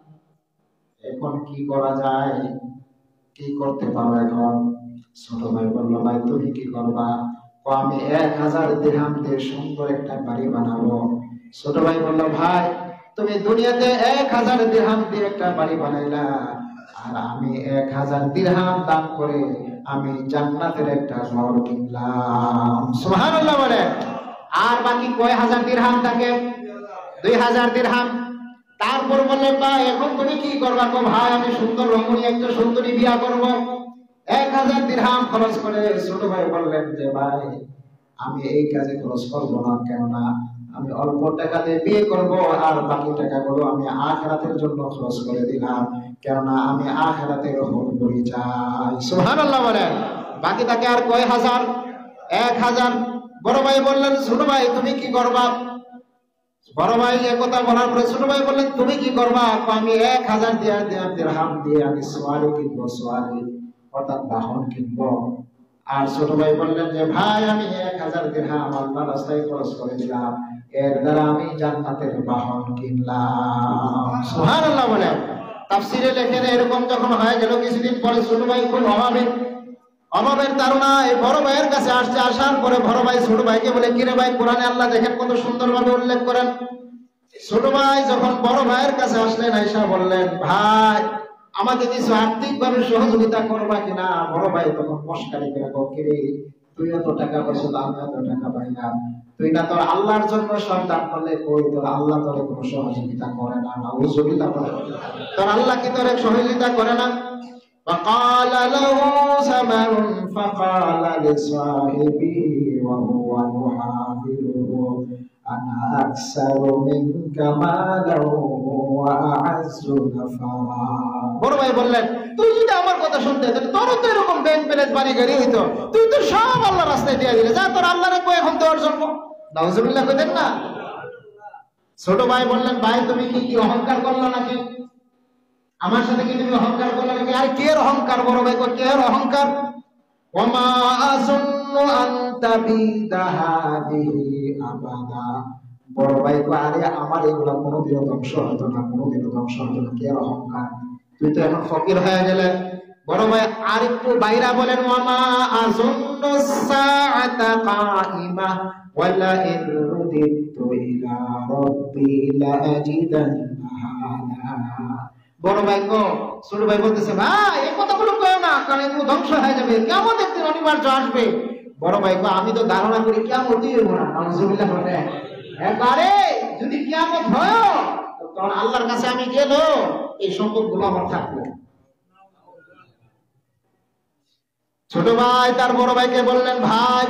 এখন কি করা যায়, কি করতে পারো এখন? ছোট ভাই বলল, ভাই তুমি কি করবা? ও আমি এক হাজার দিরহাম দিয়ে সুন্দর একটা বাড়ি বানাবো। ছোট ভাই বলল, ভাই তুমি দুনিয়াতে এক হাজার দিরহাম দিয়ে একটা বাড়ি বানাইলা, আর আমি এক হাজার দিরহাম দান করে আমি জান্নাতের একটা ঘর কিনলাম। সুবহানাল্লাহ বলে। আর বাকি কয় হাজার দিরহাম থাকে? দুই হাজার দিরহাম। তারপর বললেন, ভাই এখন তুমি কি করবা? কো ভাই আমি সুন্দর রমণী একটা সুন্দরী বিয়া করব। এক হাজার দিরহাম খরচ করে ছোট ভাই বললেন যে, ভাই আমি এই কাজে খরচ করবো না, কেননা আমি অল্প টাকা দিয়ে বিয়ে করব, আর বাকি টাকাগুলো আমি আখিরাতের জন্য খরচ করে দিলাম, কেননা আমি আখিরাতের হুকুম চাই। সুবহানাল্লাহ বলেন। বাকি থাকে আর কয় হাজার? এক হাজার। বড় ভাই বললেন, ছোট ভাই তুমি কি করবা? বড় ভাই একথা বলার পরে ছোট ভাই বললেন, তুমি কি করবা? আমি এক হাজার দিরহাম দিয়ে আমি সোয়ারি কিনবো, সোয়ারি অর্থাৎ বাহন কিনবো। আর ছোট ভাই বললেন যে, ভাই আমি এক হাজার দিরহাম আল্লাহর রাস্তায় খরচ করে দিলাম, এর দ্বারা আমি জান্নাতের বাহন কিনলাম। সুবহানাল্লাহ বলে। তাফসীরে লেখেন, এরকম যখন হয়ে গেল, কিছুদিন পরে ছোট ভাই খুব অভাবে, অভাবের তাড়নায় বড় ভাইয়ের কাছে আসছে। আসার পরে বড় ভাই ছোট ভাইকে বলে, কিরে ভাই, কোরআনে আল্লাহ দেখেন কত সুন্দরভাবে উল্লেখ করেন। ছোট ভাই যখন বড় ভাইয়ের কাছে আসলেন, আয়েশা বললেন, ভাই আমাকে কিছু আর্থিক ভাবে সহযোগিতা করবা কিনা? বড় ভাই তখন মস্কারি করে, কিরে তুই এত টাকা পয়সা, আমি এত টাকা পাইলাম, তুই না তোর আল্লাহর জন্য সব দান করলে, কই তোর আল্লাহ তোর কোনো সহযোগিতা করে না? নাউযুবিল্লাহ। তোর আল্লাহ কি তোর সহযোগিতা করে না? فقال له ثمر فقال لصاحبه وهو يحاوره أنا أكثر منك مالا وأعز نفرا। বড় ভাই বললেন, তুই যদি আমার কথা শুনতে, তাহলে তোর তো এরকম ব্যাংক ব্যালেন্স বাড়ি গাড়ি হইতো, তুই তো সব আল্লাহর রাস্তায় দিয়ে দিলে, যা তোর আল্লাহরে কই এখন দেওয়ার জন্য। নাউযুবিল্লাহ কইতেন না? ছোট ভাই বললেন, ভাই তুমি কি কি অহংকার করলা নাকি? আমার সাথে কি তুমি অহংকার করলে নাকি? আর কে অহংকার? বড় ভাই কো, কে অহংকার? ওমা আসুন্নু আনতা বিদাহাদিহি আবাদা। বড় ভাই কো, আরে আমার এগুলা কোনোদিনও ধ্বংস হতো না, কোনোদিনও ধ্বংস হতো না, কে অহংকার? তুই তো এখন ফকির হয়ে গেলে। বড় ভাই আর একটু বাইরা বলেন, ওমা আসুন্নু সাআতা কাইমা ওয়ালা ইন রুদিতু ইলা রাব্বি লাআজিদান্না। বড় ভাই কো, ছোট ভাই বলতেছে, ভাই এই কথাগুলো কইও না, কারণ এগুলো ধ্বংস হয়ে যাবে, কিয়ামত একদিন অনিবার্য আসবে। বড় ভাই কো, আমি তো ধারণা করি কিয়ামতই হইব না। নাউযুবিল্লাহ বলে। একবারে যদি কিয়ামত হয়, তখন আল্লাহর কাছে আমি গেল, এই সম্পদগুলো আমার থাকবে। ছোট ভাই তার বড় ভাইকে বললেন, ভাই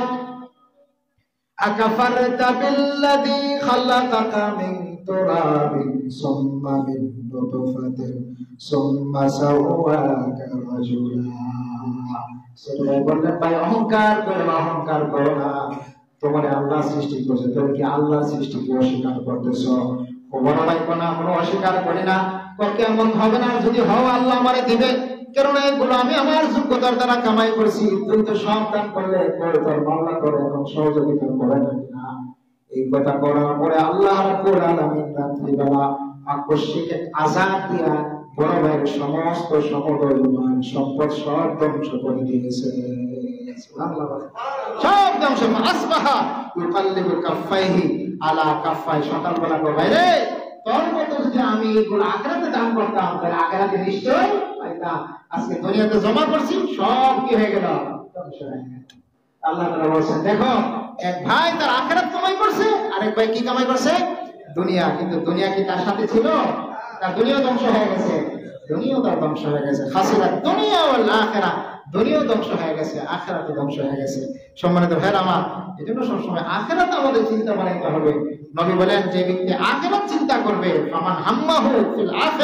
আকাফারতা বিল্লাযী খালাকাকা মিন তুরাবিন সুম্মা মিন নুতফাতিন সুম্মা সাওয়াকা রাজুলা। ছোট ভাই বললেন, ভাই অহংকার করো না, অহংকার করো না, তোমার আল্লাহ সৃষ্টি করেছে, তুমি কি আল্লাহর সৃষ্টিকে অস্বীকার করতেছো? ও বড় ভাই কোন আমরা অস্বীকার করি না, কিয়ামত হবে না, যদি হয় আল্লাহ আমারে দিবে, কারণ এগুলো আমি আমার যোগ্যতার দ্বারা কামাই করেছি, তুই তো সব দান করলে করে তোর মামলা করে এখন সহযোগিতা করে না। এই কথা করার পরে আল্লাহ রাব্বুল আলামিন রাত্রিবেলা আকস্মিক আযাব দিয়া বড় ভাইয়ের সমস্ত সমুদয় মান সম্পদ সব ধ্বংস করে দিয়েছে। সুবহানাল্লাহ, সব ধ্বংস। আসবাহা ইউকাল্লিবু কাফাইহি আলা কাফাই। সকালবেলা কো, ভাই রে তোর মতো যদি আমি এগুলো আখিরাতে দান করতাম, তাহলে আখিরাতে নিশ্চয় পাইতাম। আজকে দুনিয়াতে জমা করছি, সব কি হয়ে গেল? ধ্বংস হয়ে গেল। আল্লাহ তাআলা বলেন, দেখো এক ভাই তার আখিরাত কামাই করছে, আরেক ভাই কি কামাই করছে? দুনিয়া। কিন্তু দুনিয়া কি তার সাথে ছিল? তার দুনিয়া ধ্বংস হয়ে গেছে, দুনিয়াও তার ধ্বংস হয়ে গেছে। খাসিরা দুনিয়া ওয়াল আখিরা, দুনিয়াও ধ্বংস হয়ে গেছে, আখিরাতও ধ্বংস হয়ে গেছে। সম্মানিত ভাইরা আমার, এজন্য সবসময় আখিরাত আমাদের চিন্তা বানাইতে হবে। নবী বলেন, যে ব্যক্তি আখিরাত চিন্তা করবে, ফামান হাম্মাহু ফিল আখিরাহ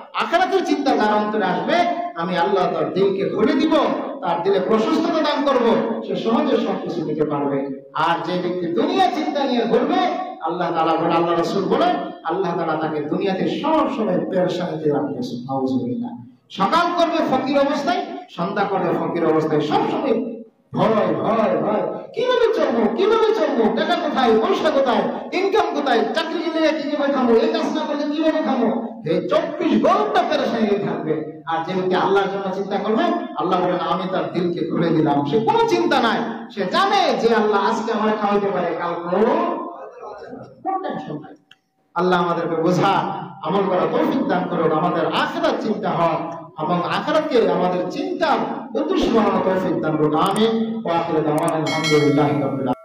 আখিরাতের চিন্তা যার অন্তরে আসবে, আমি আল্লাহ তার দিলকে খুলে দিব, তার দিলে প্রশস্ততা দান করব, সে সহজে সবকিছু নিতে পারবে। আর যে ব্যক্তি দুনিয়া চিন্তা নিয়ে ঘুরবে, আল্লাহ তাআলা বলে, আল্লাহ রাসূল বলেন, আল্লাহ তাআলা তাকে দুনিয়াতে সব সময় পেরেশানিতে রাখবে। সুবহানাল্লাহ। সকাল করবে ফকির অবস্থায়, সন্ধ্যা করবে ফকির অবস্থায়, সব সময় ভয় ভয় ভয়, কিভাবে চলবো কিভাবে চলবো, টাকা কোথায়, পয়সা কোথায়, ইনকাম কোথায়, চাকরি নিয়ে কিভাবে খাবো, এই কাজ না করলে কিভাবে খাবো, এই চব্বিশ ঘন্টা পেরেশানি থাকবে। আর যে ব্যক্তি আল্লাহর জন্য চিন্তা করবে, আল্লাহ বলেন আমি তার দিলকে খুলে দিলাম, সে কোনো চিন্তা নাই, সে জানে যে আল্লাহ আজকে আমার খাওয়াইতে পারে, কালকে কোনো টেনশন নাই। আল্লাহ আমাদেরকে বোঝা আমল করা তৌফিক দান করুন, আমাদের আখিরাত চিন্তা হয় এবং আখিরাতকে আমাদের চিন্তার উদ্দেশ্য বানানো তৌফিক দান করুন। আমিন। ওয়া আখিরু দাওয়ানা আলহামদুলিল্লাহি রাব্বিল আলামিন।